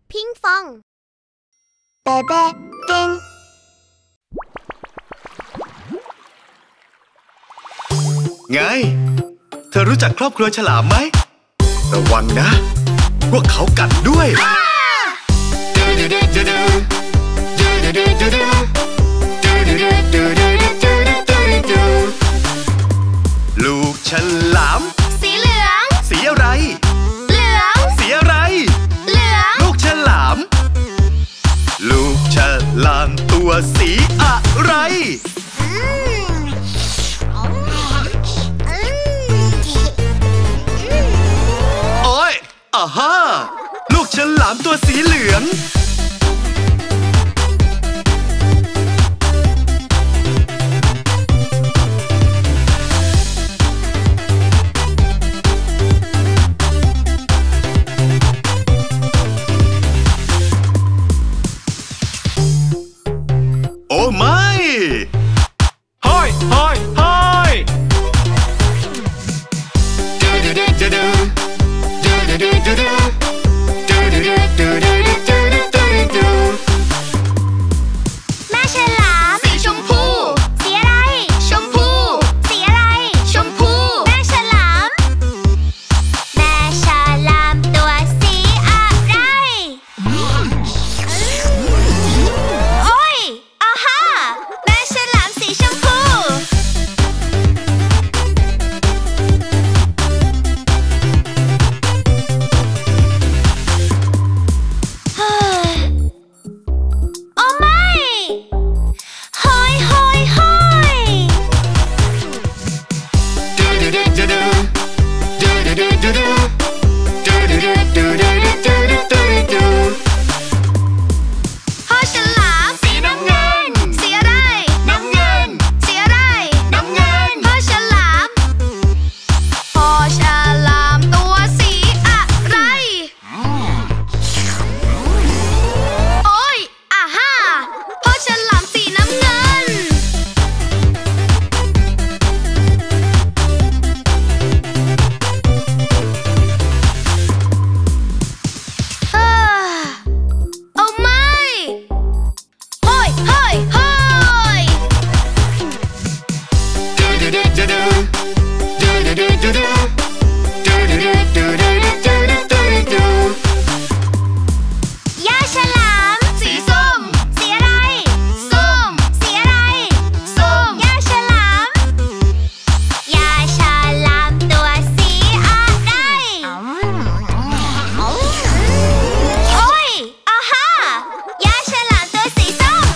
พิงฟองเบเบ้ติงไงเธอรู้จักครอบครัวฉลามไหมระวังนะพวกเขากัดด้วยลูกฉลามสีเหลืองสีอะไรเหลืองสีอะไรเหลืองลูกฉลามลูกฉลามตัวสีอะไรโอ้ยอ่าฮะลูกฉลามตัวสีเหลืองโอ้ไม่ห้อยห้อยห้อยแม่ฉลามสีชมพูสีอะไรชมพูสีอะไรชมพูแม่ฉลามตัวสีอะไรโอ้ยอ่าฮะแม่ฉลามสีชมพูโอ้ไม่ห้อยห้อยห้อยพ่อฉลามสีน้ำเงินสีอะไรน้ำเงินสีอะไรน้ำเงินพ่อฉลามตัวสีอะไรโอ้ยอ่าฮะพ่อฉลามสีน้ำเงินโอ้ไม่ห้อยห้อยห้อยย่าฉลามสีส้มสีอะไรส้มสีอะไรส้มย่าฉลามตัวสีอะไรโอ้ยอ่าฮะย่าฉลามตัวสีส้ม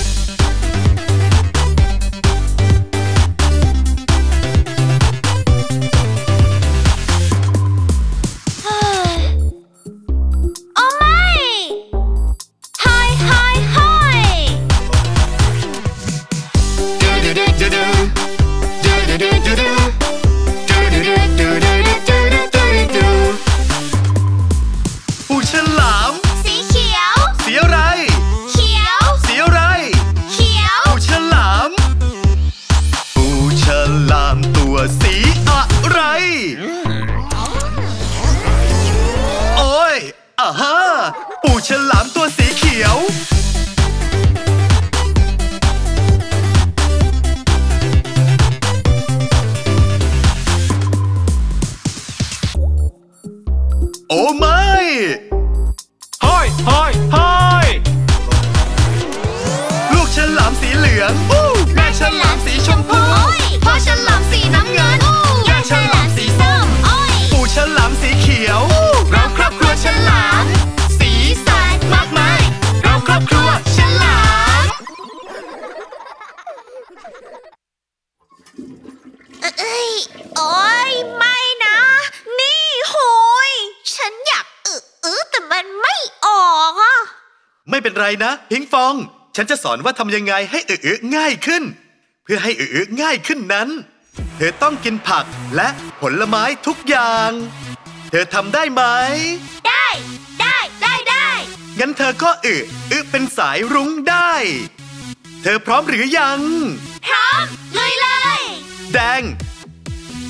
โอ้ไม่ห้อยห้อยห้อยปูฉลามสีเขียวสีอะไรเขียวสีอะไรเขียวปูฉลามปูฉลามตัวสีอะไรโอ้ยอ่าฮะปูฉลามตัวสีเขียวโอ้ไม่ห้อยห้อยห้อยลูกฉลามสีเหลืองแม่ฉลามสีชมพูพ่อฉลามสีน้ำเงินย่าฉลามสีส้มปูฉลามสีเขียวเราครอบครัวฉลามสีสันมากมายเราครอบครัวฉลามโอ้ยไม่นะนี่โหยฉันอยากแต่มันไม่ออกอ่ะไม่เป็นไรนะพิงฟองฉันจะสอนว่าทำยังไงให้ง่ายขึ้นเพื่อให้ง่ายขึ้นนั้นเธอต้องกินผักและผลไม้ทุกอย่างเธอทำได้ไหมได้งั้นเธอก็เป็นสายรุ้งได้เธอพร้อมหรือยังพร้อมเลยแดง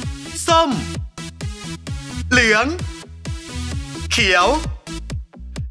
ส้มเหลืองเขียว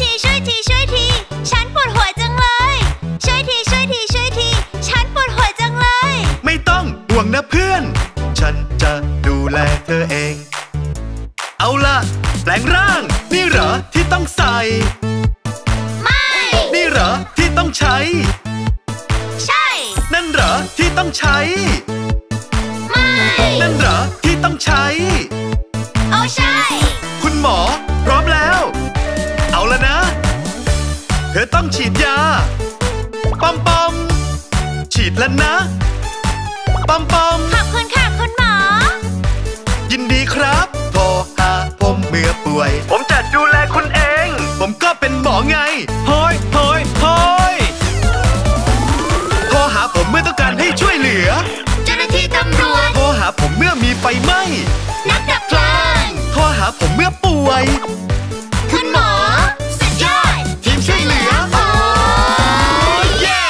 ทีช่วยทีช่วยทีฉันปวดหัวจังเลยช่วยทีช่วยทีช่วยทีฉันปวดหัวจังเลยไม่ต้องห่วงนะเพื่อนฉันจะดูแลเธอเองเอาล่ะแปลงร่างนี่เหรอที่ต้องใส่ไม่นี่เหรอที่ต้องใช้ใช่นั่นเหรอที่ต้องใช้ไม่นั่นเหรอที่ต้องใช้โอ้ใช่คุณหมอพร้อมแล้วเอาละนะเธอต้องฉีดยาปอมปอมฉีดแล้วนะปอมปอมขอบคุณค่ะคุณหมอยินดีครับโทรหาผมเมื่อป่วยผมจะดูแลคุณเองผมก็เป็นหมอไงโฮยโฮยโฮยโทรหาผมเมื่อต้องการให้ช่วยเหลือเจ้าหน้าที่ตำรวจโทรหาผมเมื่อมีไฟไหม้นักดับเพลิงโทรหาผมเมื่อป่วยคุณหมอสุดยอดทีมช่วยเหลือโอ้เย้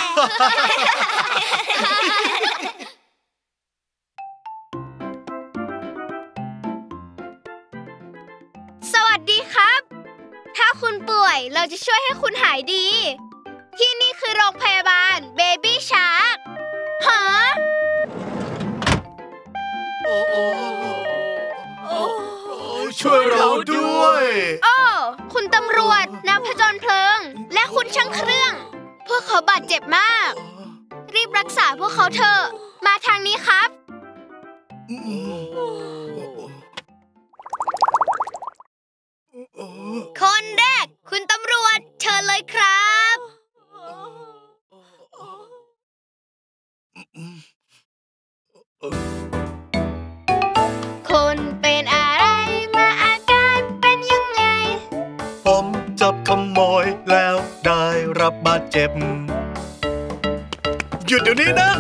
สวัสดีครับถ้าคุณป่วยเราจะช่วยให้คุณหายดีที่นี่คือโรงพยาบาล Baby Shark ฮะช่วยเราด้วยโอ้คุณตำรวจนักผจญเพลิงและคุณช่างเครื่องพวกเขาบาดเจ็บมากรีบรักษาพวกเขาเถอะมาทางนี้ครับคนแรกคุณตำรวจเชิญเลยครับคุณเป็นอะไรมาอาการเป็นยังไงผมจับขโมยแล้วได้รับบาดเจ็บหยุดเดี๋ยวนี้นะ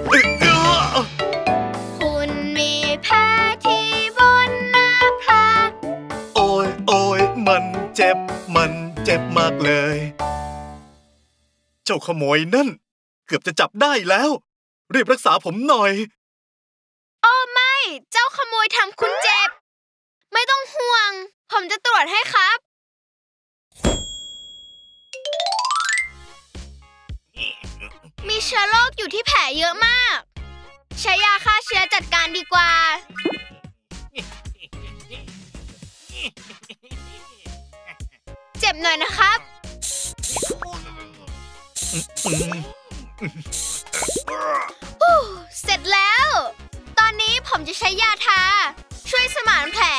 คุณมีแผลที่บนหน้าผากโอ้ยโอ้ยมันเจ็บมากเลยเจ้าขโมยนั่นเกือบจะจับได้แล้วรีบรักษาผมหน่อยโอ้ไม่เจ้าขโมยทำคุณเจ็บไม่ต้องห่วงผมจะตรวจให้ครับมีเชื้อโรคอยู่ที่แผลเยอะมากใช้ยาฆ่าเชื้อจัดการดีกว่าเจ็บหน่อยนะครับเสร็จแล้วตอนนี้ผมจะใช้ยาทาช่วยสมานแผล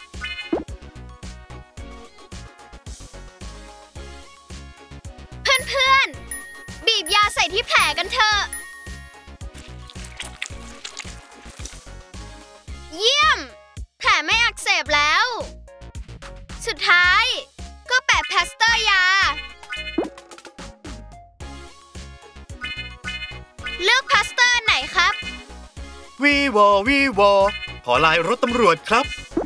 เพื่อนๆบีบยาใส่ที่แผลกันเถอะเยี่ยมแผลไม่อักเสบแล้วสุดท้ายก็แปะพลาสเตอร์ยาเลือกพลาสเตอร์ไหนครับวีวอขอลายรถตำรวจครับ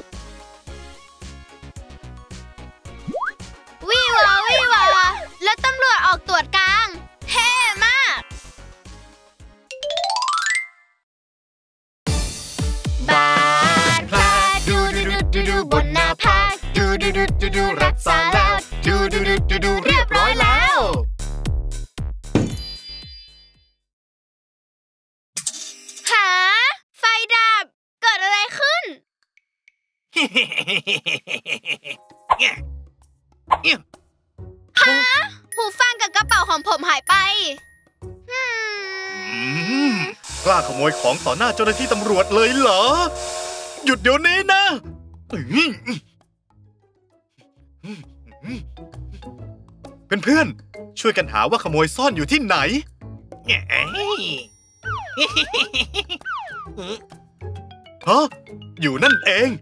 วีวอแล้วตำรวจออกตรวจกลางเท่มากบาดแผลดูบนหน้าผากดูรักษาแล้วดูเรียบร้อยแล้วหาไฟดับเกิดอะไรขึ้นฮะหูฟังกับกระเป๋าของผมหายไปกล้าขโมยของต่อหน้าเจ้าหน้าที่ตำรวจเลยเหรอหยุดเดี๋ยวนี้นะเพื่อนๆช่วยกันหาว่าขโมยซ่อนอยู่ที่ไหนฮะอยู่นั่นเอง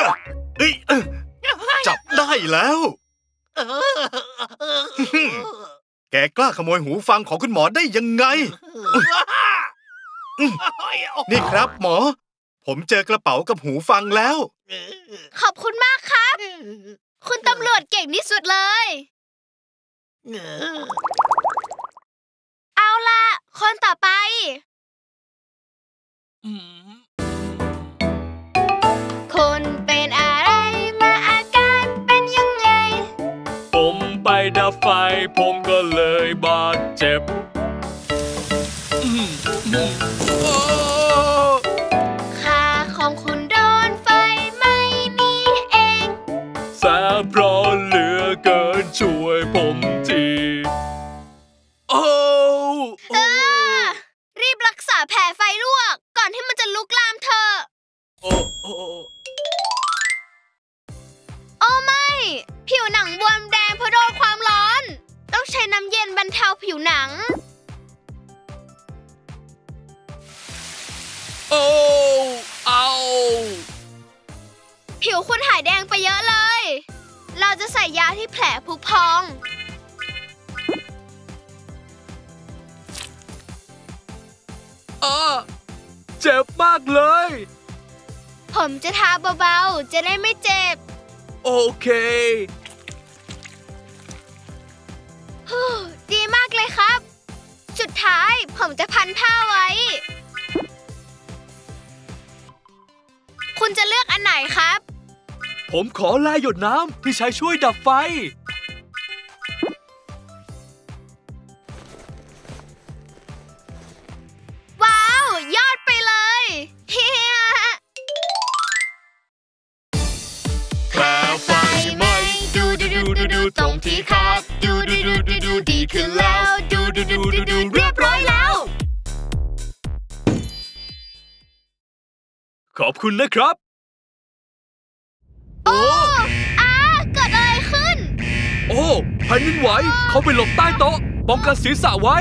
จับได้แล้วแกกล้าขโมยหูฟังของคุณหมอได้ยังไงนี่ครับหมอผมเจอกระเป๋ากับหูฟังแล้วขอบคุณมากครับคุณตำรวจเก่งที่สุดเลยเอาล่ะคนต่อไปคุณเป็นอะไรมาอาการเป็นยังไงผมดับไฟผมก็เลยบาดเจ็บขาของคุณโดนไฟไหม้นี่เองแสบร้อนเหลือเกินช่วยผมทีรีบรักษาแผลไฟลวกก่อนที่มันจะลุกลามเธอโอ้ไม่ผิวหนังบวมแดงเพราะโดนความร้อนต้องใช้น้ำเย็นบรรเทาผิวหนังเอาผิวคุณหายแดงไปเยอะเลยเราจะใส่ยาที่แผลผุพองเจ็บมากเลยผมจะทาเบาๆจะได้ไม่เจ็บโอเคดีมากเลยครับสุดท้ายผมจะพันผ้าไว้คุณจะเลือกอันไหนครับผมขอลายหยดน้ำที่ใช้ช่วยดับไฟว้าวยอดไปเลยเฮียแผลไฟไหม้ดูตรงที่ขาดดูดีขึ้นแล้วดูเรียบร้อยแล้วขอบคุณนะครับเกิดอะไรขึ้นแผ่นดินไหวเขาไปหลบใต้โต๊ะป้องกันศีรษะไว้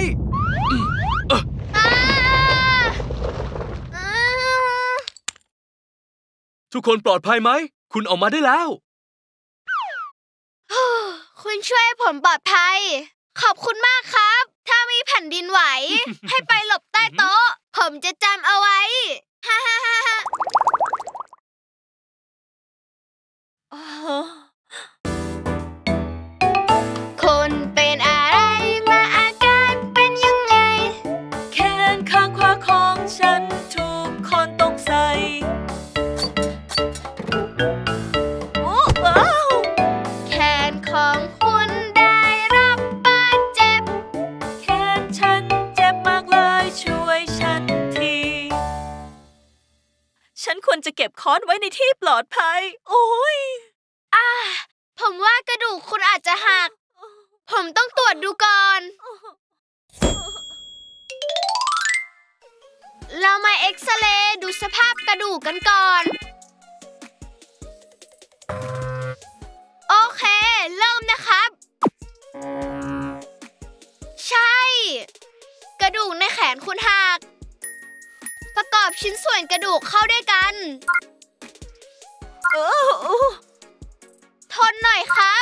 ทุกคนปลอดภัยไหมคุณออกมาได้แล้วคุณช่วยผมปลอดภัยขอบคุณมากครับถ้ามีแผ่นดินไหว ให้ไปหลบใต้โต๊ะผมจะจำเอาไว้ฮ่าคุณเป็นอะไรมาอาการเป็นยังไงแขนข้างขวาของฉันถูกค้อนตกใส่แขนของคุณได้รับบาดเจ็บแขนฉันเจ็บมากเลยช่วยฉันทีฉันควรจะเก็บค้อนไว้ในที่ปลอดภัยโอ้ยผมว่ากระดูกคุณอาจจะหักผมต้องตรวจดูก่อนเรามาเอ็กซเรย์ดูสภาพกระดูกกันก่อนโอเคเริ่มนะครับใช่กระดูกในแขนคุณหักประกอบชิ้นส่วนกระดูกเข้าด้วยกันทนหน่อยครับ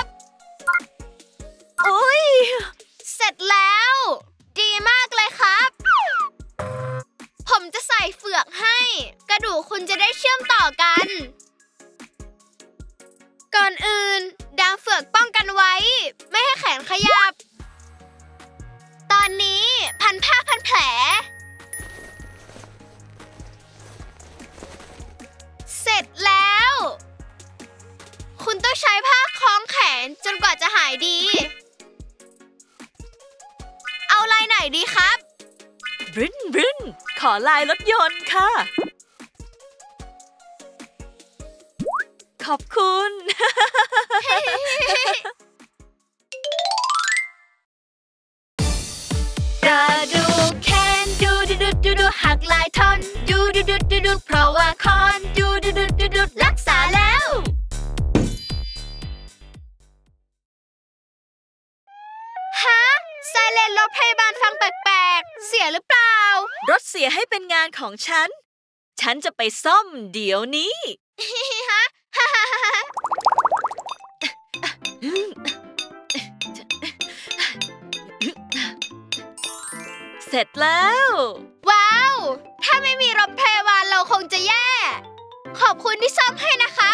เสร็จแล้วดีมากเลยครับผมจะใส่เฟือกให้กระดูกคุณจะได้เชื่อมต่อกันก่อนอื่นดามเฟือกป้องกันไว้ไม่ให้แขนขยับตอนนี้พันผ้าพันแผลเสร็จแล้วคุณต้องใช้ผ้าคล้องแขนจนกว่าจะหายดีเอาลายไหนดีครับบรินขอลายรถยนต์ค่ะขอบคุณกระดูกแขนดูหักหลายท่อนดูเพราะว่าคอนดูรักษาแล้วฮะไซเรนรถพยาบาลฟังแปลกๆเสียหรือเปล่ารถเสียให้เป็นงานของฉันจะไปซ่อมเดี๋ยวนี้ฮะเสร็จแล้วว้าวถ้าไม่มีรถพยาบาลเราคงจะแย่ขอบคุณที่ซ่อมให้นะครับ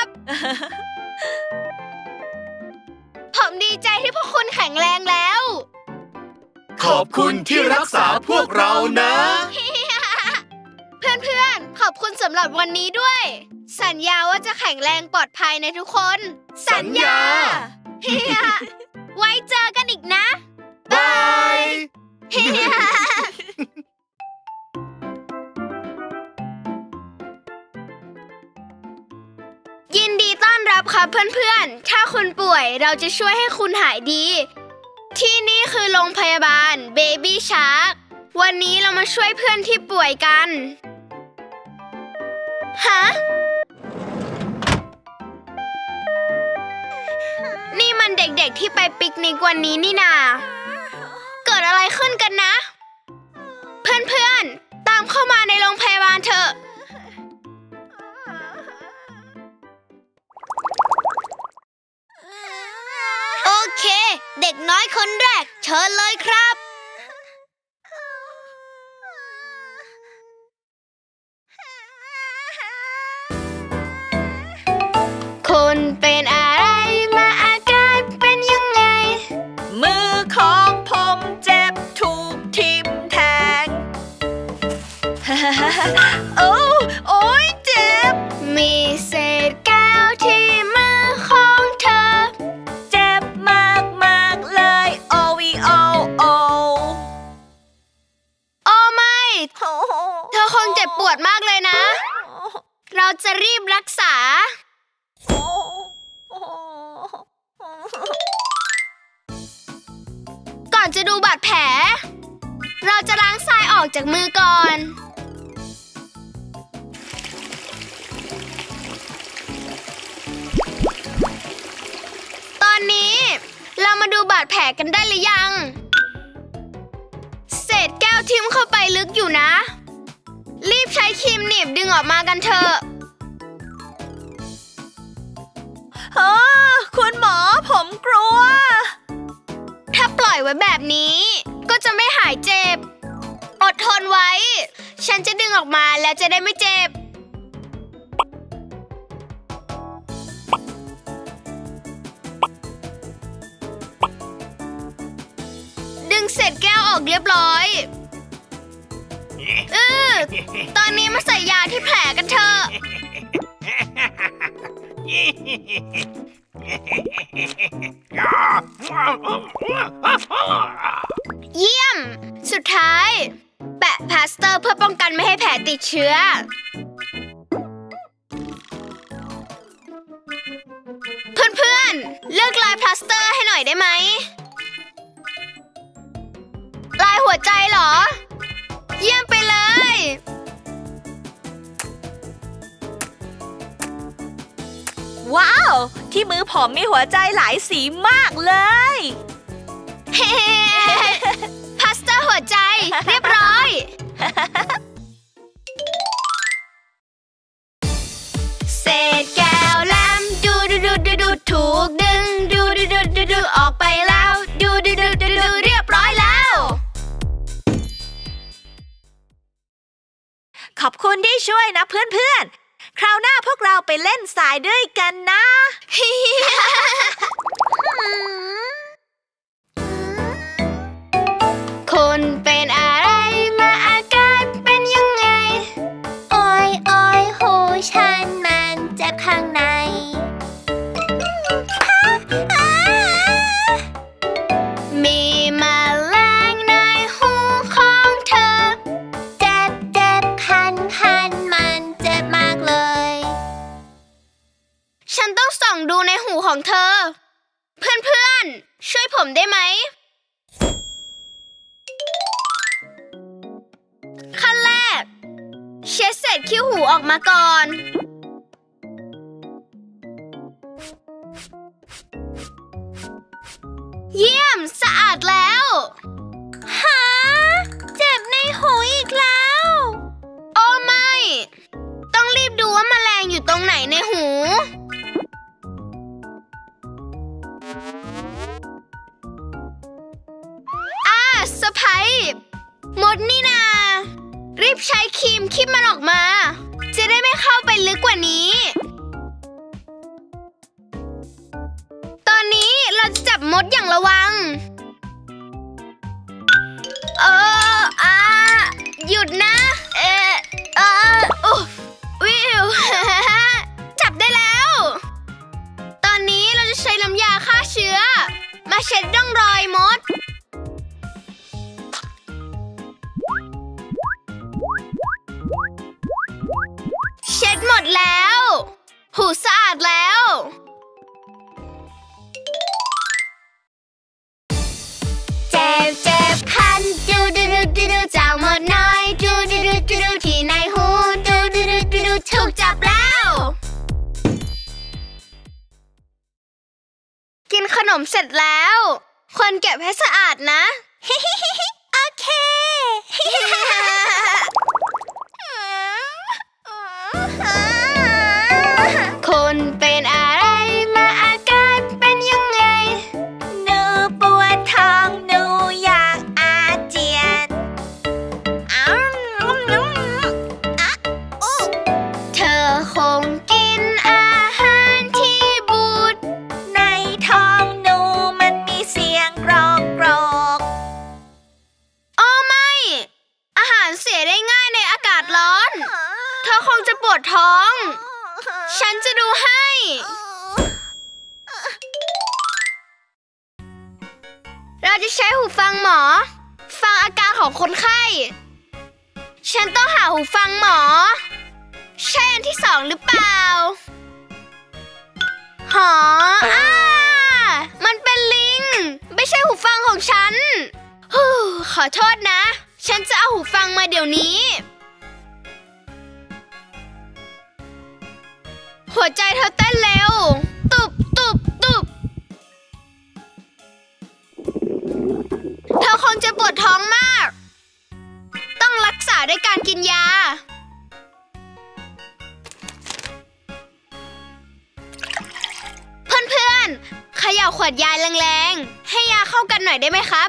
ผมดีใจที่พวกคุณแข็งแรงแล้วขอบคุณที่รักษาพวกเรานะเพื่อนๆขอบคุณสำหรับวันนี้ด้วยสัญญาว่าจะแข็งแรงปลอดภัยในทุกคนสัญญาไว้เจอยินดีต้อนรับครับเพื่อนๆถ้าคุณป่วยเราจะช่วยให้คุณหายดีที่นี่คือโรงพยาบาล Baby Shark วันนี้เรามาช่วยเพื่อนที่ป่วยกันฮะนี่มันเด็กๆที่ไปปิกนิกวันนี้นี่นาเกิดอะไรขึ้นกันนะเพื่อนๆตามเข้ามาในโรงพยาบาลเถอะโอเคเด็กน้อยคนแรกเชิญเลยครับคุณเป็นอะไรมาอาการเป็นยังไงมือของผมเจ็บถูกทิ่มแทง โอ้ยเจ็บมีเศษแก้วที่มือของเธอเจ็บมากเลยโอวีโอโอโอ้ไม่เธอคงเจ็บปวดมากเลยนะเราจะรีบรักษาก่อนจะดูบาดแผลเราจะล้างทรายออกจากมือก่อนตอนนี้เรามาดูบาดแผลกันได้หรือยังเศษแก้วทิ่มเข้าไปลึกอยู่นะรีบใช้ครีมหนีบดึงออกมากันเถอะคุณหมอผมกลัวถ้าปล่อยไว้แบบนี้ก็จะไม่หายเจ็บอดทนไว้ฉันจะดึงออกมาแล้วจะได้ไม่เจ็บดึงเศษแก้วออกเรียบร้อยตอนนี้มาใส่ยาที่แผลกันเถอะเยี่ยมสุดท้ายแปะพลาสเตอร์เพื่อป้องกันไม่ให้แผลติดเชื้อเพื่อนๆเลือกลายพลาสเตอร์ให้หน่อยได้ไหมลายหัวใจเหรอเยี่ยมไปเลยว้าวที่มือผมมีหัวใจหลายสีมากเลยเฮ้พลาสเตอร์หัวใจเรียบร้อยเศษแก้วแหลมดูถูกดึงดูออกไปแล้วดูเรียบร้อยแล้วขอบคุณที่ช่วยนะเพื่อนๆคราวหน้าพวกเราไปเล่นทรายด้วยกันนะคุณเป็นอะไรมาอาการเป็นยังไงโอ้ยหูฉันมันเจ็บข้างในมีแมลงในหูของเธอเจ็บคันมันเจ็บมากเลยฉันต้องส่องดูในหูของเธอเพื่อนๆช่วยผมได้ไหมขั้นแรกเช็ดเศษขี้หูออกมาก่อนเยี่ยมสะอาดแล้วฮะเจ็บในหูอีกแล้วโอ้ไม่ต้องรีบดูว่าแมลงอยู่ตรงไหนในหูสะไพรมดนี่นารีบใช้ครีมคีบมันออกมาจะได้ไม่เข้าไปลึกกว่านี้ตอนนี้เราจะจับมดอย่างระวังหยุดนะวิว จับได้แล้วตอนนี้เราจะใช้น้ำยาฆ่าเชื้อมาเช็ดร่องรอยมดขนมเสร็จแล้วควรเก็บให้สะอาดนะโอเคคุณเป็นอะไรมาอาการเป็นยังไงหนูปวดท้องหนูอยากอาเจียนเธอคงกินอาหารที่บูดในท้องหนูมันมีเสียงกรอกกรอกอ้อไม่ อาหารเสียได้ง่ายในอากาศร้อน เธอคงจะปวดท้อง ฉันจะดูให้ เราจะใช้หูฟังหมอ ฟังอาการของคนไข้ ฉันต้องหาหูฟังหมอ ใช่อันที่2หรือเปล่าหอมันเป็นลิง ไม่ใช่หูฟังของฉันขอโทษนะ ฉันจะเอาหูฟังมาเดี๋ยวนี้ หัวใจเธอเต้นเร็ว ตุบตุบตุบเธอคงจะปวดท้องมาก ต้องรักษาด้วยการกินยา เพื่อนๆเขย่าขวดยาแรงๆ ให้ยาเข้ากันหน่อยได้ไหมครับ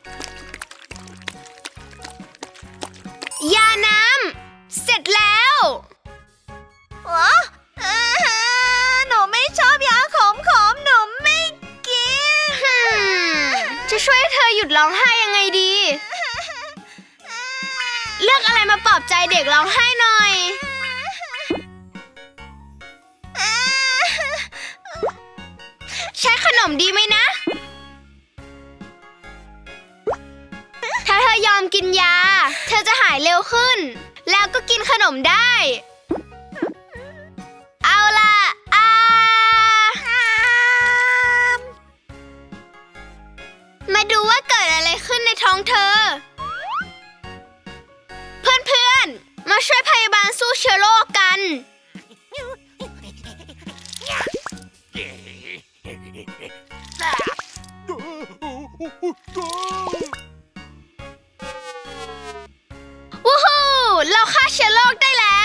ยาน้ำเสร็จแล้วหนูไม่ชอบยาขมหนูไม่กินจะช่วยให้เธอหยุดร้องไห้ยังไงดี เลือกอะไรมาปลอบใจเด็กร้องไห้หน่อย ใช้ขนมดีไหมนะ ถ้าเธอยอมกินยา เธอจะหายเร็วขึ้น แล้วก็กินขนมได้ เอาล่ะมาดูว่าเกิดอะไรขึ้นในท้องเธอ เพื่อนๆ มาช่วยพยาบาลสู้เชื้อโรคกัน วู้ฮู้เราฆ่าเชื้อโรคได้แล้ว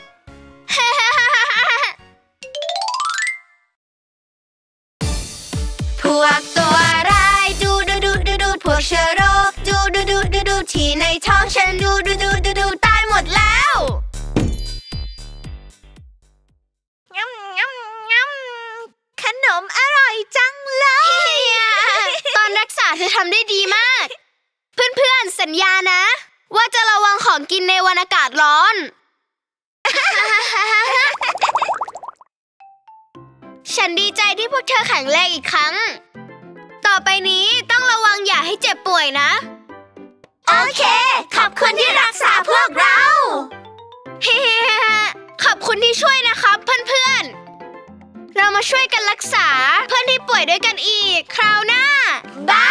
พวกตัวร้ายดูพวกเชื้อโรคดูที่ในท้องฉันดูตายหมดแล้วขนมอร่อยจังเลยตอนรักษาเธอทำได้ดีมาก เพื่อนๆสัญญานะ ว่าจะระวังของกินในวันอากาศร้อน ฉันดีใจที่พวกเธอแข็งแรงอีกครั้ง ต่อไปนี้ต้องระวังอย่าให้เจ็บป่วยนะโอเคขอบคุณที่รักษาพวกเราขอบคุณที่ช่วยนะครับเพื่อนๆ เรามาช่วยกันรักษาเพื่อนที่ป่วยด้วยกันอีกคราวหน้าบาย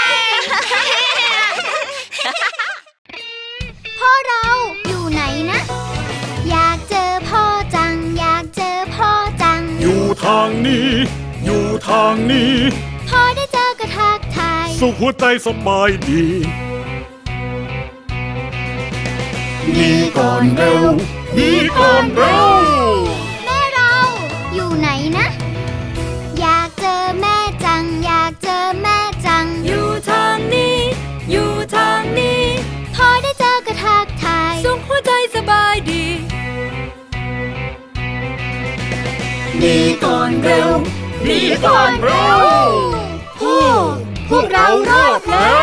พ่อเราอยู่ไหนนะ อยากเจอพ่อจังอยากเจอพ่อจังอยู่ทางนี้อยู่ทางนี้พอได้เจอก็ทักทายสุขหัวใจสบายดีนี่ก่อนเร็วนี่ก่อนเร็วแม่เราอยู่ไหนนะ อยากเจอแม่จังอยากเจอแม่จังอยู่ทางนี้อยู่ทางนี้พอได้เจอก็ทักทายสุขหัวใจสบายดีนี่ก่อนเร็วนี่ก่อนเร็วพวกเรารอดแล้ว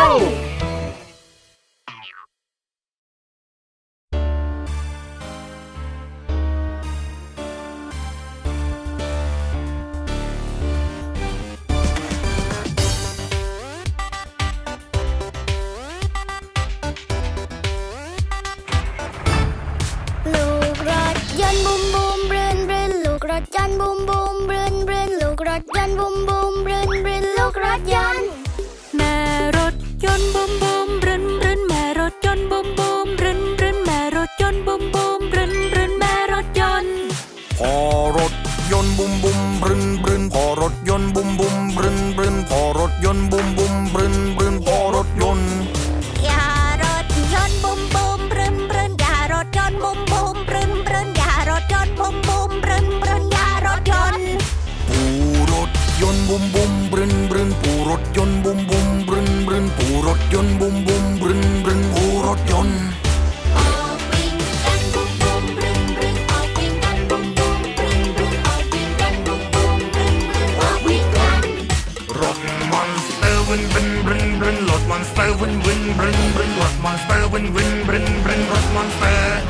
ลูกรถยนต์บูมบูมบรืนบรืนลูกรถยนต์บูมบูมบรืนบรืนลูกรถยนต์บูมบูมบรืนบรืนลูกรถยนต์แม่รถยนต์บูมบูมรึนรึนแม่รถยนต์บูมบูมรึนรึนแม่รถยนต์บูมบูมรึนรึนแม่รถยนต์พอรถยนต์บุมบุมบรึนบรึนพอรถยนต์บุมบุมบรึนบรึนถยนต์บุมบุมบรึนบรึนปู่รถยนต์บุมบุมบรึนบรึนปู่รถยนต์ออกวิ่งกันบุมบุมบรึนบรึนออกวิ่งกันบุมบุมบรึนบรึนออกวิ่งกันบุมบุมบรึนบรึนออกวิ่งกันรถมอนสเตอร์วินวินบรึนบรึนรถมอนสเตอร์วินวินบรึนบรึนรถมอนสเตอร์วินวินบรึนบรึนรถมอนสเตอร์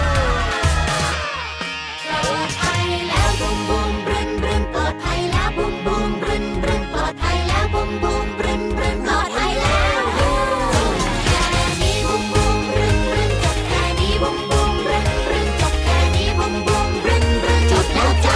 ปลอดภัยแล้วบุมบุมบรึนบรึนปลอดภัยแล้วบุมบุมบรึนบรึนปลอดภัยแล้วบุมบุมบรึนบรึนปลอดภัยแล้วแค่นี้บุมบุมบรึนบรึนจบแค่นี้บุมบุมบรึนบรึนจบแค่นี้บุมบุมบรึนบรึนจบแล้วจ้า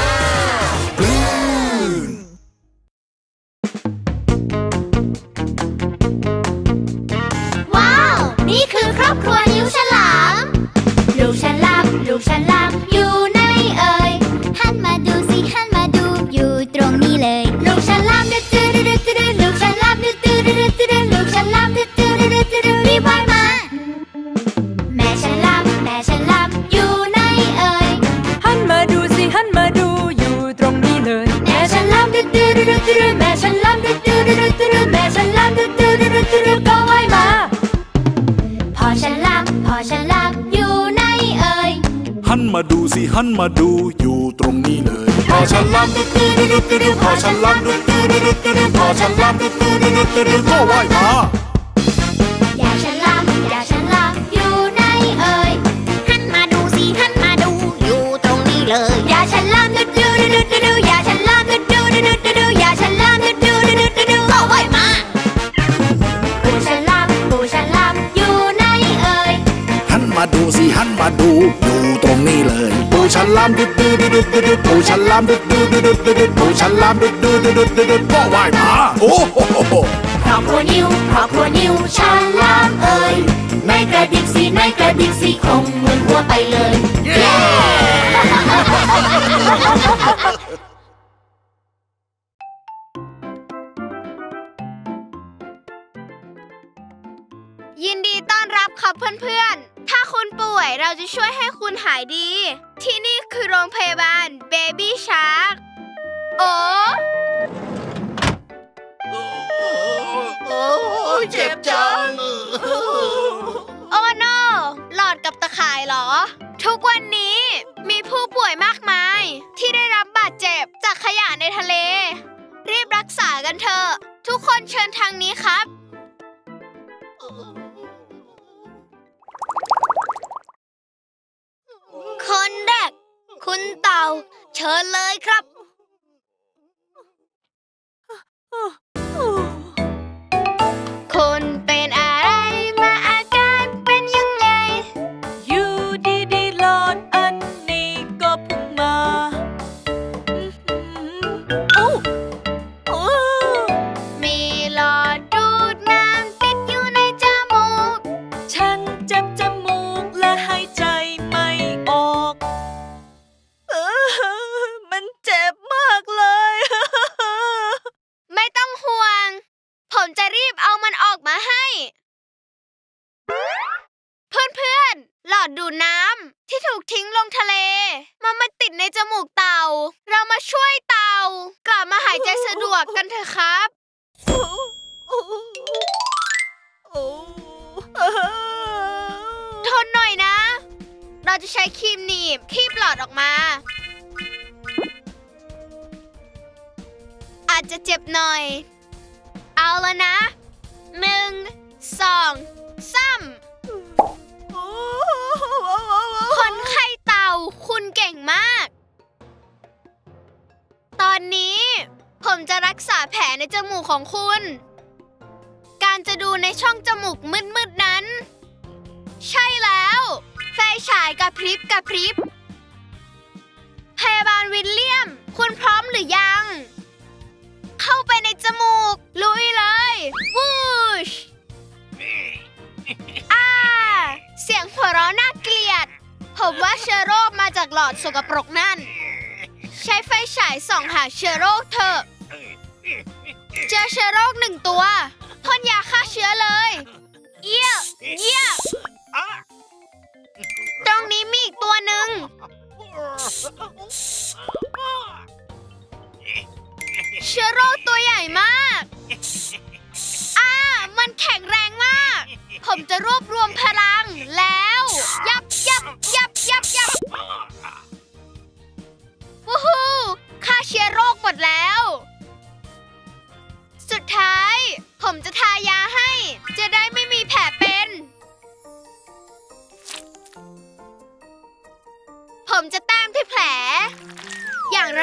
ว้าวนี่คือครอบครัวนิ้วฉลามลูกฉลามลูกฉลามอยู่ไหนเอ่ยหันมาดูสิหันมาดูอยู่ตรงนี้เลยลูกฉลามดื้อดื้อดื้อดื้อลูกฉลามดื้อดื้อดื้อดื้อลูกฉลามดื้อดื้อดื้อดื้อรีบว่ายมาแม่ฉลามอยู่ไหนเอ่ยหันมาดูสิหันมาดูอยู่ตรงนี้เลยแม่ฉลามดื้อดื้อดื้อดื้อแม่ฉลามดื้อดื้อดื้อดื้อแม่ฉลามดื้อดื้อดื้อดื้อก็ว่ายมาพ่อฉลามอยู่ไหนเอ่ยหันมาดูสิหันมาดูอยู่ตรงนี้เลยพ่อฉลามดื้อดื้อดื้อดื้อพ่อฉลามดื้อดื้อดื้อดื้อพ่อฉลามดื้อดื้อดื้อดื้อก็ว่ายมาอย่าฉลามอยู่ไหนเอ่ยหันมาดูสิหันมาดูอยู่ตรงนี้เลยอย่าฉลามดื้อดื้อดื้อดื้ออย่าฉลามดื้อดื้อดื้อดื้ออย่าฉลามดื้อดื้อดื้อดื้อก็ว่ายมาปู่ฉลามอยู่ไหนเอ่ยหันมาดูสิหันมาดูอยู่ตรงนี้เลยปู่ฉลามดื้อดื้อดื้อดื้อปู่ฉลามดื้อดื้อดื้อดื้อปู่ฉลามดื้อดื้อดื้อดื้อก็ว่ายมาโอ้โหครอบครัวนิ้วฉลามเอ่ยในกระดิกสิคงหมุนหัวไปเลยเย้ยินดีต้อนรับครับเพื่อนๆถ้าคุณป่วยเราจะช่วยให้คุณหายดีที่นี่คือโรงพยาบาล Baby Shark โอ้เจ็บจังโอ้โนหลอดกับตะข่ายเหรอทุกวันนี้มีผู้ป่วยมากมายที่ได้รับบาดเจ็บจากขยะในทะเลรีบรักษากันเถอะทุกคนเชิญทางนี้ครับคนแรกคุณเต่าเชิญเลยครับคุณเป็นอะไรมาอาการเป็นยังไงอยู่ดีๆหลอดอันนี้ก็พุ่งมามีหลอดดูดน้ำติดอยู่ในจมูกฉันเจ็บจมูกและหายใจไม่ออกมันเจ็บมากเลยไม่ต้องห่วงผมจะรีบเอามันออกมาให้เพื่อนๆหลอดดูดน้ำที่ถูกทิ้งลงทะเลมันมาติดในจมูกเต่าเรามาช่วยเต่ากลับมาหายใจสะดวกกันเถอะครับทนหน่อยนะเราจะใช้ครีมหนีบคีบหลอดออกมาอาจจะเจ็บหน่อยเอาละนะ1 2 3คนไข้เต่าคุณเก่งมากตอนนี้ผมจะรักษาแผลในจมูกของคุณการจะดูในช่องจมูกมืดๆนั้นใช่แล้วไฟฉายกระพริบพยาบาลวิลเลียมคุณพร้อมหรือยังเข้าไปในจมูกลุยเลยวูชเสียงหัวเราะน่าเกลียดผมว่าเชื้อโรคมาจากหลอดสกปรกนั่นใช้ไฟฉายส่องหาเชื้อโรคเถอะเจอเชื้อโรค1 ตัวพ่นยาฆ่าเชื้อเลยเยี่ยตรงนี้มีอีกตัวหนึ่ง เชื้อโรคตัวใหญ่มาก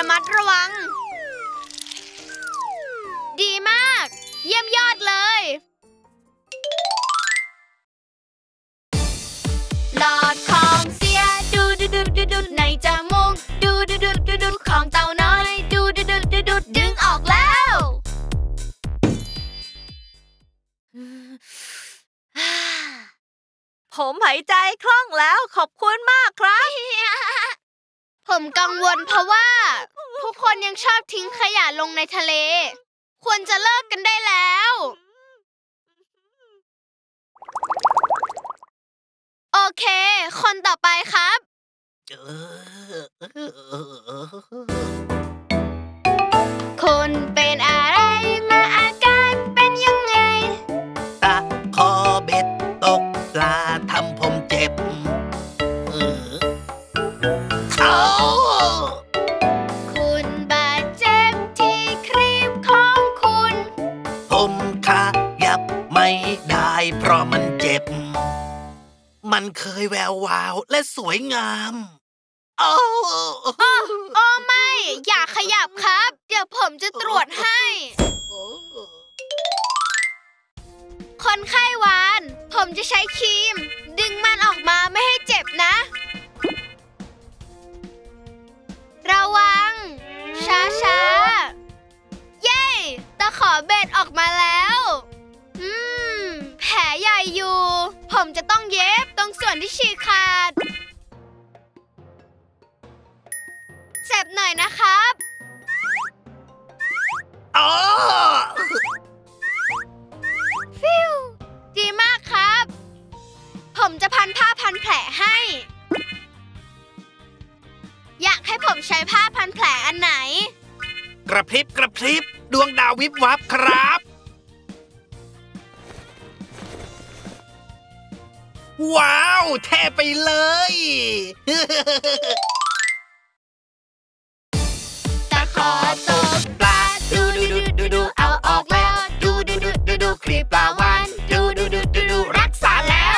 ระมัดระวังดีมากเยี่ยมยอดเลยหลอดของเสียดูดูดูดูดูในจมูกดูดูดูดูดูของเต่าน้อยดูดูดูดูดูดึงออกแล้วผมหายใจคล่องแล้วขอบคุณมากครับผมกังวลเพราะว่าทุกคนยังชอบทิ้งขยะลงในทะเลควรจะเลิกกันได้แล้วโอเคคนต่อไปครับคุณเป็นอะไรมาอาการเป็นยังไงตะคอเบ็ดตกปลาทำผมเจ็บคุณบาดเจ็บที่ครีมของคุณผมขยับไม่ได้เพราะมันเจ็บมันเคยแวววาวและสวยงามโอ้ไม่อย่าขยับครับเดี๋ยวผมจะตรวจให้คนไข้หวานผมจะใช้ครีมดึงมันออกมาไม่ให้เจ็บนะระวังช้าเย้ตะขอเบ็ดออกมาแล้วแผลใหญ่อยู่ผมจะต้องเย็บตรงส่วนที่ฉีกขาดเจ็บหน่อยนะครับฟิวดีมากครับผมจะพันผ้าพันแผลให้อยากให้ผมใช้ผ้าพันแผลอันไหนกระพริบกระพริบดวงดาววิบวับครับว้าวแท้ไปเลยตะขอตกปลาดูดูดูดูดูเอาออกแล้วดูดูดูดูดูคลีปลาวานดูดูดูดูดูรักษาแล้ว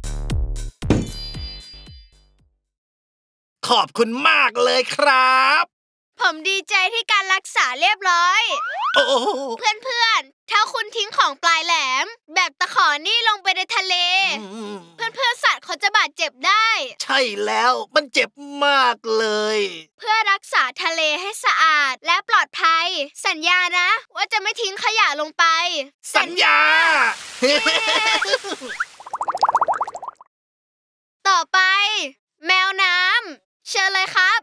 ขอบคุณมากเลยครับผมดีใจที่การรักษาเรียบร้อยเพื่อนๆถ้าคุณทิ้งของปลายแหลมแบบตะขอนี่ลงไปในทะเลเพื่อนๆสัตว์เขาจะบาดเจ็บได้ใช่แล้วมันเจ็บมากเลยเพื่อรักษาทะเลให้สะอาดและปลอดภัยสัญญานะว่าจะไม่ทิ้งขยะลงไปสัญญาต่อไปแมวน้ำเชิญเลยครับ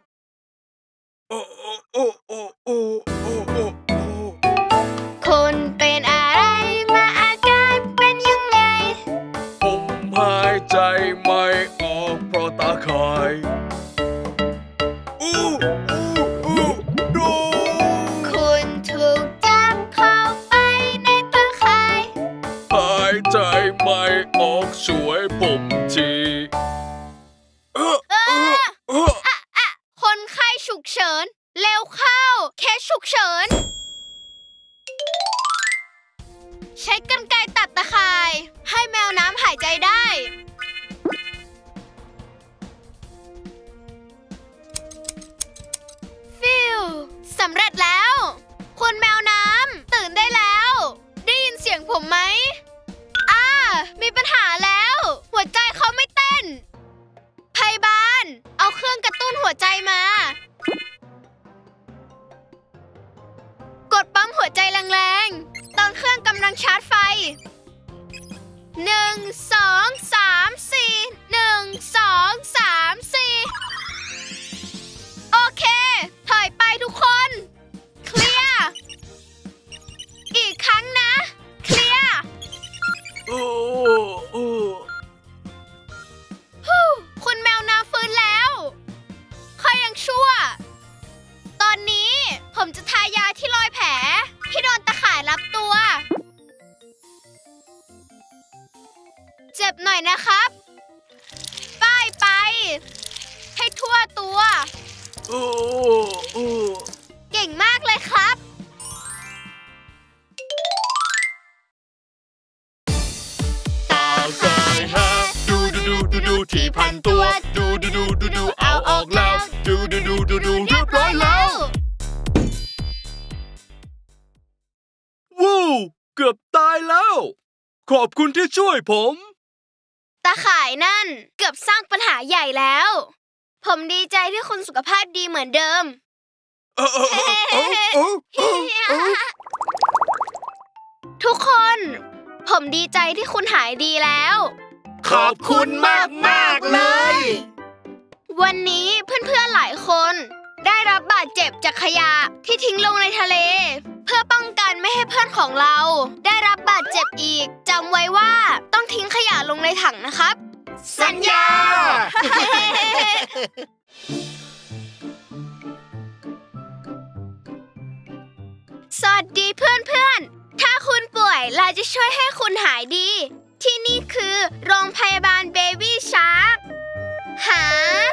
คุณเป็นอะไรมาอาการเป็นยังไงผมหายใจไม่ออกเพราะตาข่ายคุณถูกจับเข้าไปในตาข่ายหายใจไม่ออกช่วยผมทีคนไข้ฉุกเฉินเร็วเข้าเคสฉุกเฉินใช้กรรไกรตัดตะข่ายให้แมวน้ำหายใจได้ฟิวสำเร็จแล้วคุณแมวน้ำตื่นได้แล้วได้ยินเสียงผมไหมมีปัญหาแล้วหัวใจเขาไม่เต้นพยาบาลเอาเครื่องกระตุ้นหัวใจมากดปั๊มหัวใจแรงๆตอนเครื่องกำลังชาร์จไฟ1 2 3 4 1 2 3 4โอเคถอยไปทุกคนเคลียร์อีกครั้งนะเคลียร์คุณแมวน้ำฟื้นแล้วค่อยยังชั่วตอนนี้ผมจะทายาที่รอยแผลที่โดนตะข่ายรัดตัว เจ็บหน่อยนะครับป้ายไปให้ทั่วตัวเก่งมากเลยครับตาข่ายฮะดูดูดูดูดูที่พันตัวดูดูดูดูดูเอาออกแล้วดูดูดูดูดูเรียบร้อยแล้วเกือบตายแล้วขอบคุณที่ช่วยผมตาข่ายนั่นเกือบสร้างปัญหาใหญ่แล้วผมดีใจที่คุณสุขภาพดีเหมือนเดิมทุกคนผมดีใจที่คุณหายดีแล้วขอบคุณมากเลยวันนี้เพื่อนๆหลายคนได้รับบาดเจ็บจากขยะที่ทิ้งลงในทะเลเพื่อป้องกันไม่ให้เพื่อนของเราได้รับบาดเจ็บอีกจำไว้ว่าต้องทิ้งขยะลงในถังนะครับสัญญาสวัสดีเพื่อนๆถ้าคุณป่วยเราจะช่วยให้คุณหายดีที่นี่คือโรงพยาบาล Baby Shark หา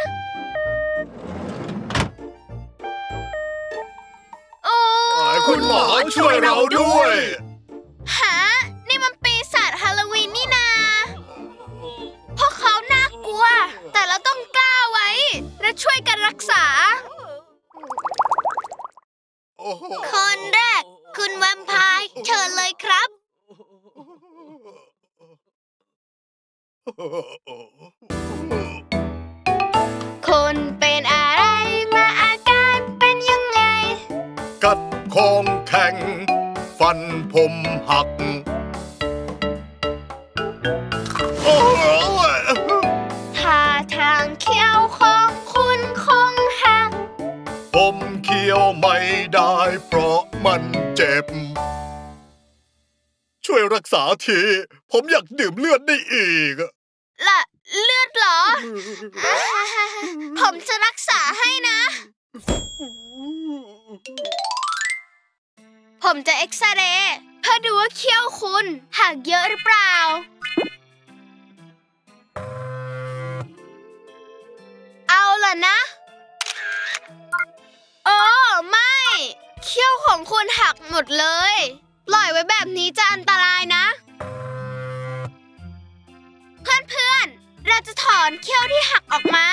โอ้คุณหมอช่วยเราด้วยหานี่มันปีศาจฮาโลวีนนี่นาพวกเขาน่ากลัวแต่เราต้องกล้าไว้และช่วยกันรักษาคนแรกคุณแวมไพร์เชิญเลยครับคุณเป็นอะไรมาอาการเป็นยังไงกัดคองแข็งฟันผมหักท่าทางเขี้ยวของคุณคงหักผมเคี้ยวไม่ได้เพราะมันเจ็บช่วยรักษาทีผมอยากดื่มเลือดได้อีกละเลือดเหรอ ผมจะรักษาให้นะผมจะเอ็กซเรย์เพื่อดูว่าเขี้ยวคุณหักเยอะหรือเปล่าเอาล่ะนะโอ้ไม่เขี้ยวของคุณหักหมดเลยปล่อยไว้แบบนี้จะอันตรายนะเพื่อนๆเราจะถอนเขี้ยวที่หักออกมา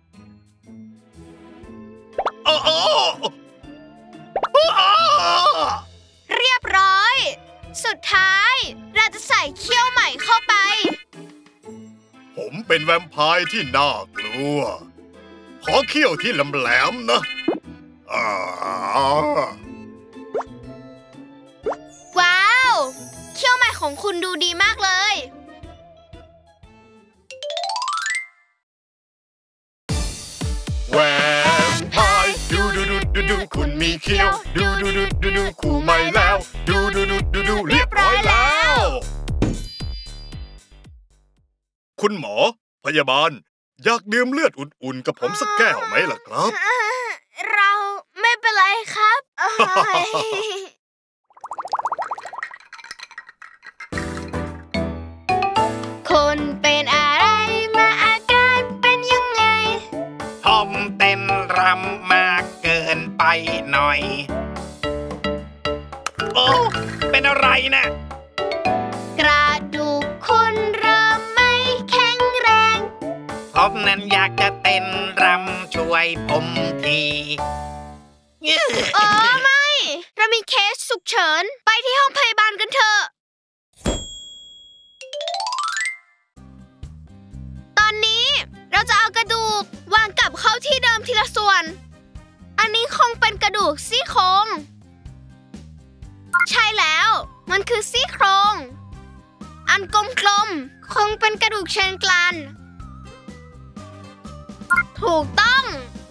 เรียบร้อยสุดท้ายเราจะใส่เขี้ยวใหม่เข้าไปผมเป็นแวมไพร์ที่น่ากลัวขอเขี้ยวที่แหลมๆนะว้าวเขี้ยวใหม่ของคุณดูดีมากเลยแวมไพร์ดูคุณมีเขี้ยวดูคู่ใหม่แล้วดูเรียบร้อยแล้วคุณหมอพยาบาลอยากดื่มเลือดอุ่นๆกับผมสักแก้วไหมล่ะครับเราไม่เป็นไรครับคนเป็นอะไรมาอาการเป็นยังไงผมเต้นรำมากเกินไปหน่อยโอ้เป็นอะไรนะกระดูกคุณเริ่มไม่แข็งแรงผมนั้นอยากจะเต้นรำช่วยผมทีโอ้ไม่เรามีเคสฉุกเฉินไปที่ห้องพยาบาลกันเถอะตอนนี้เราจะเอากระดูกวางกลับเข้าที่เดิมทีละส่วนอันนี้คงเป็นกระดูกซี่โครงใช่แล้วมันคือซี่โครงอันกลมๆคงเป็นกระดูกเชิงกรานถูกต้อง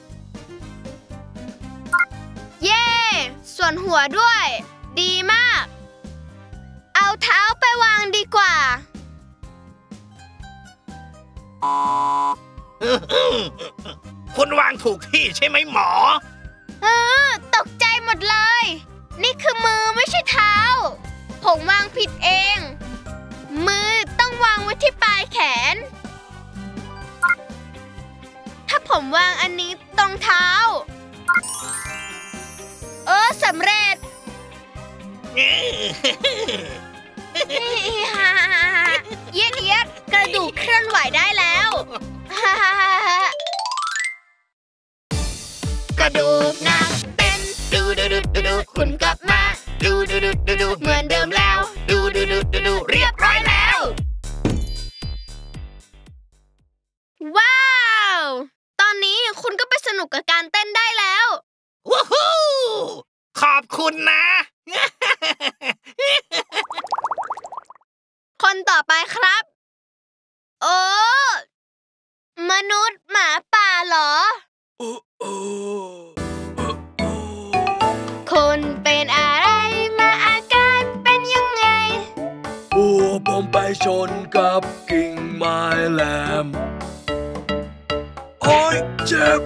เย้ส่วนหัวด้วยดีมากเอาเท้าไปวางดีกว่าคุณวางถูกที่ใช่ไหมหมอตกใจหมดเลยนี่คือมือไม่ใช่เท้าผมวางผิดเองมือต้องวางไว้ที่ปลายแขนถ้าผมวางอันนี้ตรงเท้าสำเร็จเย็ดกระดูกเคลื่อนไหวได้แล้วกระดูกนักเต้นดูคุณกลับมาดูเหมือนเดิมแล้วดูนุกกับการเต้นได้แล้วว้าวขอบคุณนะคนต่อไปครับโอ้มนุษย์หมาป่าเหรอคุณเป็นอะไรมาอาการเป็นยังไงผมไปชนกับกิ่งไม้แหลมโอ้ยเจ็บ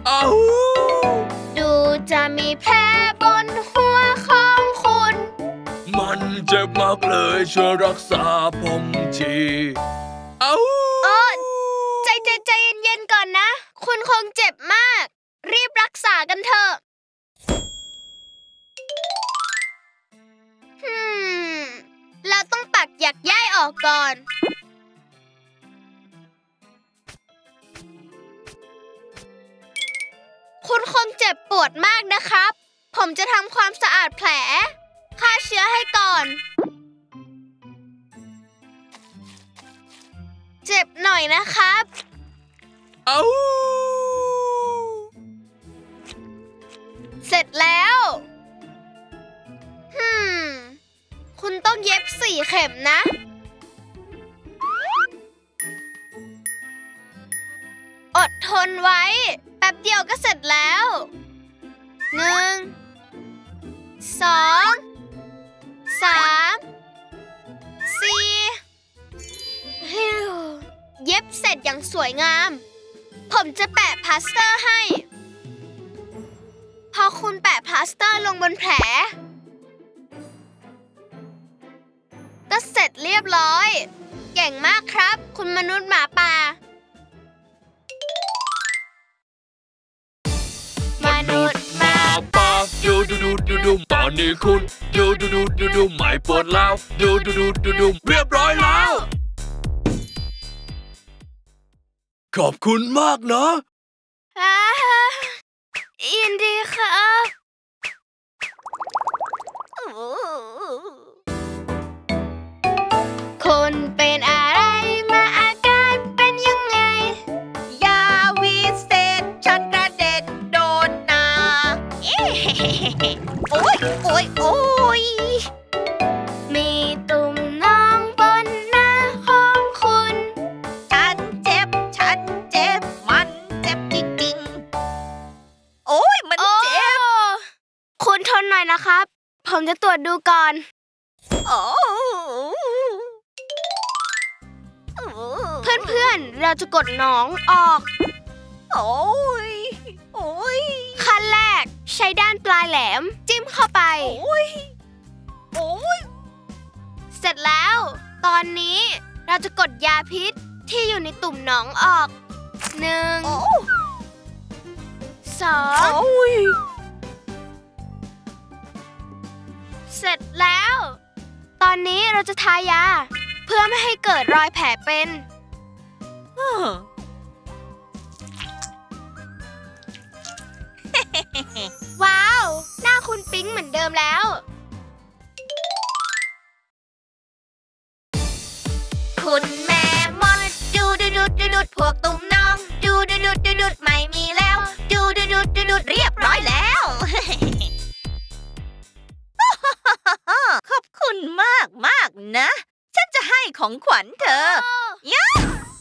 ดูจะมีแผลบนหัวของคุณมันเจ็บมากเลยช่วยรักษาผมทีใจเย็นๆก่อนนะคุณคงเจ็บมากรีบรักษากันเถอะเราต้องตัดหยักใยออกก่อนคุณคงเจ็บปวดมากนะครับผมจะทำความสะอาดแผลฆ่าเชื้อให้ก่อนเจ็บหน่อยนะครับเสร็จแล้วคุณต้องเย็บ4 เข็มนะอดทนไว้แป๊บเดียวก็เสร็จแล้ว1 2 3 4เย็บเสร็จอย่างสวยงามผมจะแปะพลาสเตอร์ให้พอคุณแปะพลาสเตอร์ลงบนแผลก็เสร็จเรียบร้อยเก่งมากครับคุณมนุษย์หมาป่ามนุษย์หมาป่าดูตอนนี้คุณดูไม่ปวดแล้วดูเรียบร้อยแล้วขอบคุณมากนะยินดีครับคุณเป็นอะไรมาอาการเป็นยังไงยาวิเศษฉันกระเด็นโดนนาโอ้ยมีตุ่มน้องบนหน้าของคุณฉันเจ็บมันเจ็บจริงๆโอ้ยมันเจ็บคุณทนหน่อยนะครับผมจะตรวจดูก่อนเพื่อนๆเราจะกดหนองออกโอ้ยขั้นแรกใช้ด้านปลายแหลมจิ้มเข้าไปโอ้ยเสร็จแล้วตอนนี้เราจะกดยาพิษที่อยู่ในตุ่มหนองออก1 2เสร็จแล้วตอนนี้เราจะทายาเพื่อไม่ให้เกิดรอยแผลเป็นว้าวหน้าคุณปิ๊งเหมือนเดิมแล้วคุณแม่มดดูพวกตุ่มน้องดูไม่มีแล้วดูเรียบร้อยแล้วขอบคุณมากนะฉันจะให้ของขวัญเธอยะ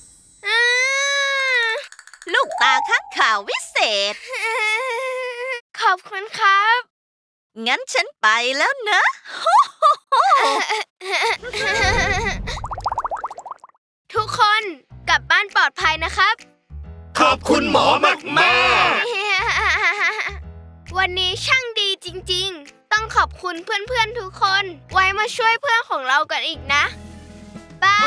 ลูกตาข้างขาววิเศษขอบคุณครับงั้นฉันไปแล้วนะทุกคนกลับบ้านปลอดภัยนะครับขอบคุณหมอมากวันนี้ช่างดีจริงๆต้องขอบคุณเพื่อนๆทุกคนไว้มาช่วยเพื่อนของเรากันอีกนะบาย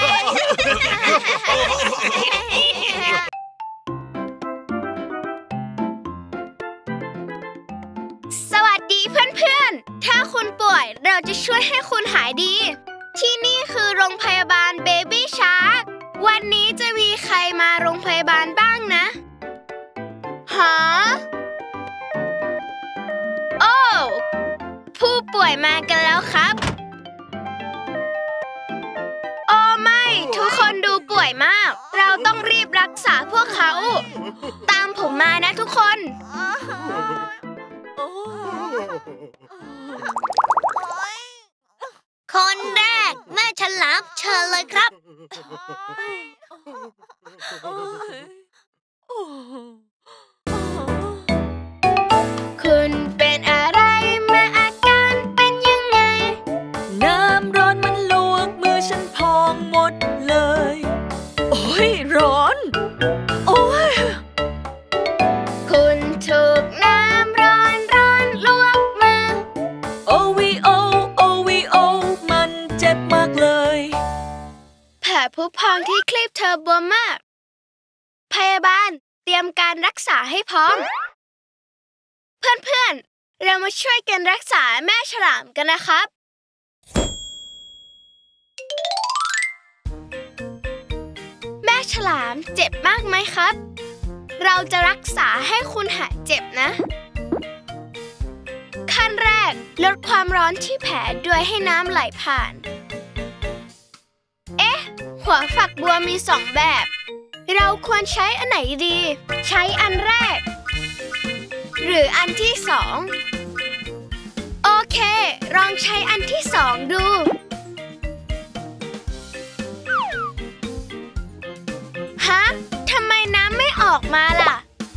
สวัสดีเพื่อนๆถ้าคุณป่วยเราจะช่วยให้คุณหายดีที่นี่คือโรงพยาบาล Baby Shark วันนี้จะมีใครมาโรงพยาบาลบ้างนะโอ้ผู้ป่วยมากันแล้วครับโอ้ไม่ทุกคนดูป่วยมากเราต้องรีบรักษาพวกเขาตามผมมานะทุกคนคนแรกแม่ฉลามเชิญเลยครับคุณเป็นอะไรมาอาการเป็นยังไงน้ำร้อนมันลวกมือฉันพองหมดเลยโอ้ยร้อนโอ้ยคุณถูกน้ำร้อนลวกมือโอวีโอโอวีโอมันเจ็บมากเลยแผลผุพองที่คลีบเธอบวมมากพยาบาลเตรียมการรักษาให้พร้อมเพื่อนๆเรามาช่วยกันรักษาแม่ฉลามกันนะครับแม่ฉลามเจ็บมากไหมครับเราจะรักษาให้คุณหายเจ็บนะขั้นแรกลดความร้อนที่แผลด้วยให้น้ำไหลผ่านหัวฝักบัวมี2แบบเราควรใช้อันไหนดีใช้อันแรกหรืออันที่2โอเคลองใช้อันที่2ดูฮะทำไมน้ำไม่ออกมาล่ะ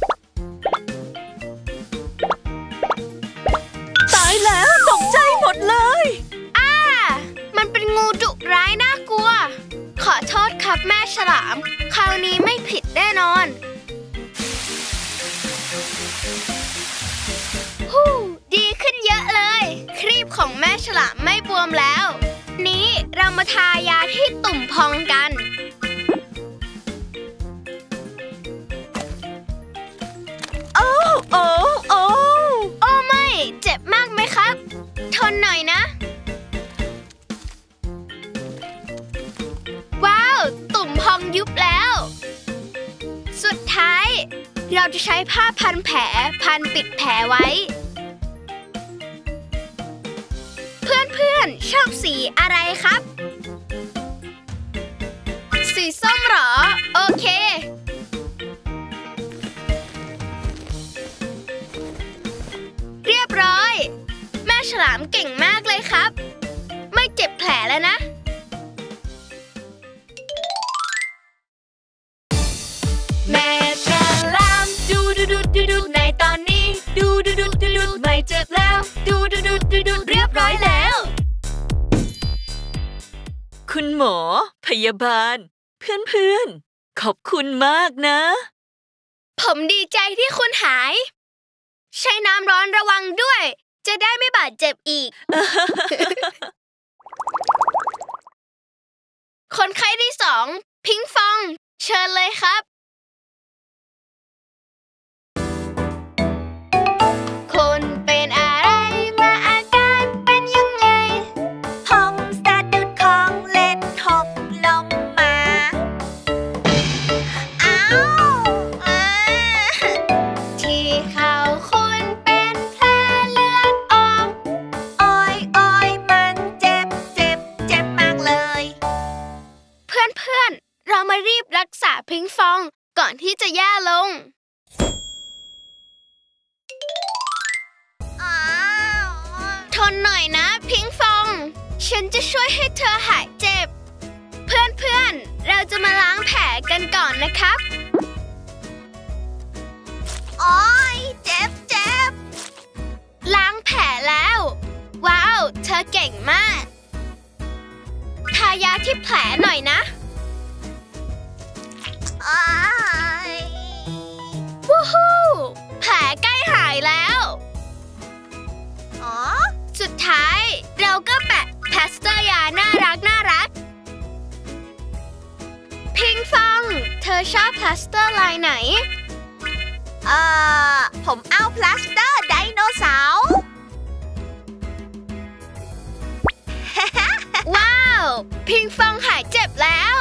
ตายแล้วตกใจหมดเลยมันเป็นงูดุร้ายน่ากลัวขอโทษครับแม่ฉลามคราวนี้ไม่ผิดแน่นอนดีขึ้นเยอะเลยครีบของแม่ฉลามไม่บวมแล้วนี้เรามาทายาที่ตุ่มพองกันโอ้ไม่เจ็บมากไหมครับทนหน่อยนะว้าวตุ่มพองยุบแล้วสุดท้ายเราจะใช้ผ้าพันแผลพันปิดแผลไว้เพื่อนๆชอบสีอะไรครับสีส้มเหรอโอเคเรียบร้อยแม่ฉลามเก่งมากเลยครับไม่เจ็บแผลแล้วนะแม่ฉลามดูในตอนนี้ดูไม่เจ็บแล้วดูเรียบร้อยแล้วคุณหมอพยาบาลเพื่อนขอบคุณมากนะผมดีใจที่คุณหายใช้น้ำร้อนระวังด้วยจะได้ไม่บาดเจ็บอีก คนไข้ที่2พิงฟองเชิญเลยครับคุณเป็นอะไรมาอาการเป็นยังไงผมสะดุดของเล่นหกล้มมาที่เข่าคุณเป็นแผลเลือดออกโอ้ยมันเจ็บมากเลยเพื่อนเรามารีบรักษาพิงฟองก่อนที่จะแย่ลงทนหน่อยนะพิงฟองฉันจะช่วยให้เธอหายเจ็บเพื่อนเราจะมาล้างแผลกันก่อนนะครับโอ๊ยเจ็บล้างแผลแล้วว้าวเธอเก่งมากทายาที่แผลหน่อยนะวู้ฮู้แผลใกล้หายแล้วสุดท้ายเราก็แปะพลาสเตอร์ยาน่ารักพิงฟองเธอชอบพลาสเตอร์ลายไหนผมเอาพลาสเตอร์ไดโนเสาร์ว้าวพิงฟองหายเจ็บแล้ว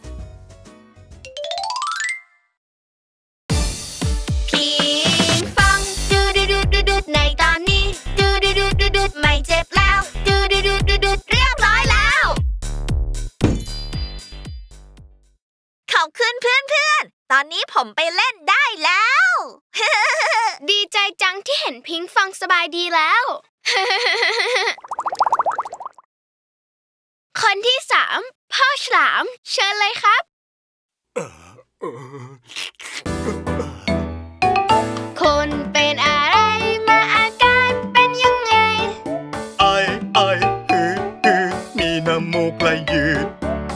พิงฟองดูในตอนนี้ดูไม่เจ็บแล้วดูเรียบร้อยแล้วขอบคุณเพื่อนนี้ผมไปเล่นได้แล้วดีใจจังที่เห็นพิงค์ฟองสบายดีแล้ว คนที่3พ่อฉลามเชิญเลยครับคุณเป็นอะไรมาอาการเป็นยังไงไอมีน้ำมูกไหลยืด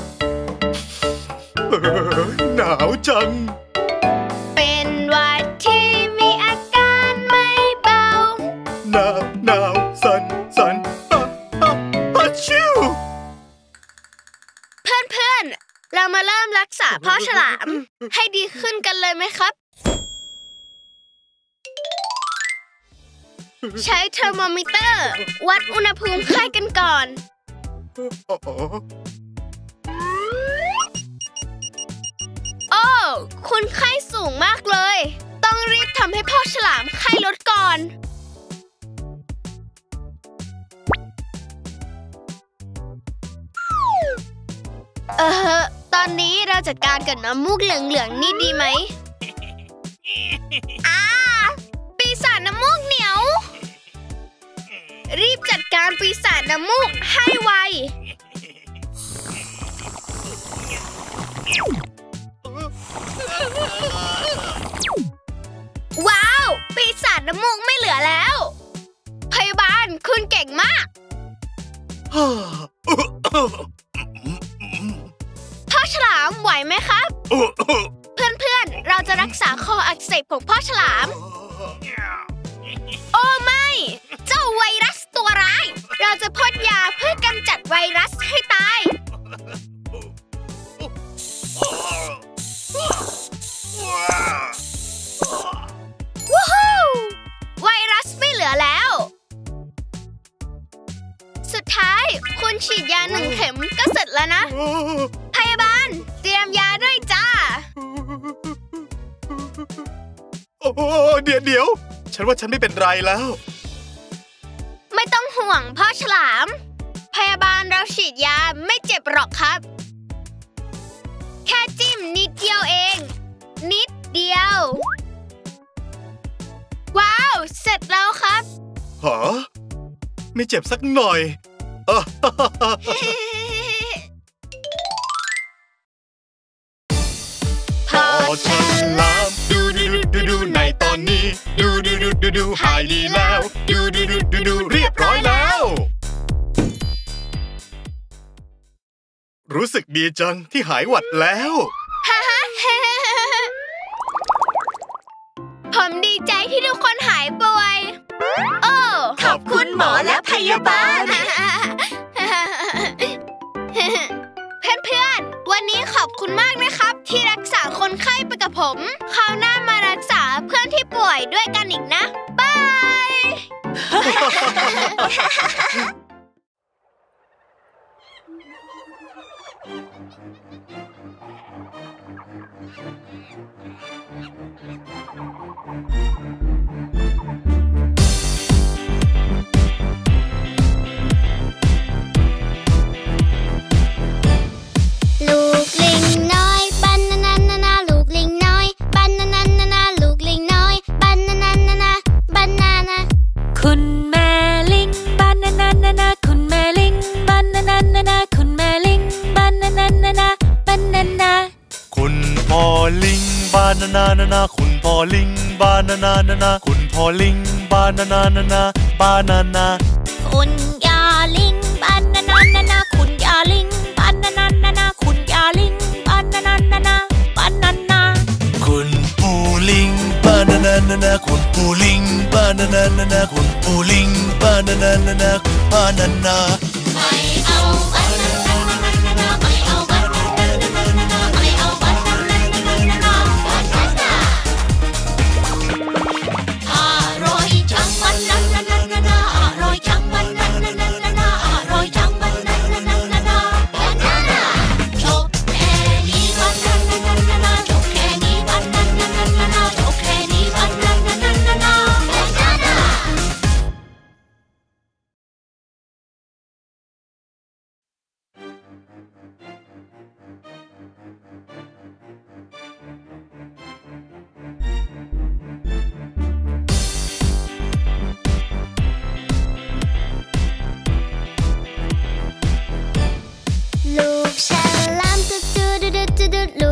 หนาวจังเป็นหวัดที่มีอาการไม่เบาหนาวสั่นฮัชชิวเพื่อนเรามาเริ่มรักษาพ่อฉลามให้ดีขึ้นกันเลยไหมครับใช้เทอร์โมมิเตอร์วัดอุณหภูมิไข้กันก่อนโอ้คุณไข้สูงมากเลยต้องรีบทำให้พ่อฉลามไข้ลดก่อนตอนนี้เราจัดการกับน้ำมูกเหลืองๆนี่ดีไหมปีศาจน้ำมูกเหนียวรีบจัดการปีศาจน้ำมูกให้ไวว้าวปีศาจน้ำมูกไม่เหลือแล้วพยาบาลคุณเก่งมากพ่อฉลามไหวไหมครับเพื่อนๆเราจะรักษาคออักเสบของพ่อฉลามโอ้ไม่เจ้าไวรัสตัวร้ายเราจะพ่นยาเพื่อกำจัดไวรัสให้ตายวู้ฮู้ไวรัสไม่เหลือแล้วสุดท้ายคุณฉีดยา1 เข็มก็เสร็จแล้วนะพยาบาลเตรียมยาด้วยจ้าเดี๋ยวฉันว่าฉันไม่เป็นไรแล้วไม่ต้องห่วงพ่อฉลามพยาบาลเราฉีดยาไม่เจ็บหรอกครับแค่จิ้มนิดเดียวเองนิดเดียวว้าวเสร็จแล้วครับฮะไม่เจ็บสักหน่อยพ่อฉลามดูในตอนนี้ดูหายดีแล้วดูเรียบร้อยแล้วรู้สึกดีจังที่หายหวัดแล้วผมดีใจที่ทุกคนหายป่วยโอ้ขอบคุณหมอและพยาบาลเพื่อนๆวันนี้ขอบคุณมากนะครับที่รักษาคนไข้ไปกับผมคราวหน้ามารักษาเพื่อนที่ป่วยด้วยกันอีกนะบายลูกลิงน้อยบานานานานาลูกลิงน้อยบานานานานาลูกลิงน้อยบานานานานาบานานาคุณแม่ลิงบานานานานาคุณแม่ลิงบานานานานาคุณแม่ลิงบานานานานาบานานาคุณพ่อลิงบานานานานาคุณพ่อลิงบานานานานาคุณพ่อลิงบานานานานาบานานาคุณยาลิงบานานานานาคุณยาลิงบานานานานาคุณยาลิงบานานานานาบานานาคุณปู่ลิงบานานานานาคุณปู่ลิงบานานานานาคุณปู่ลิงบานานานานาบานานาไม่เอา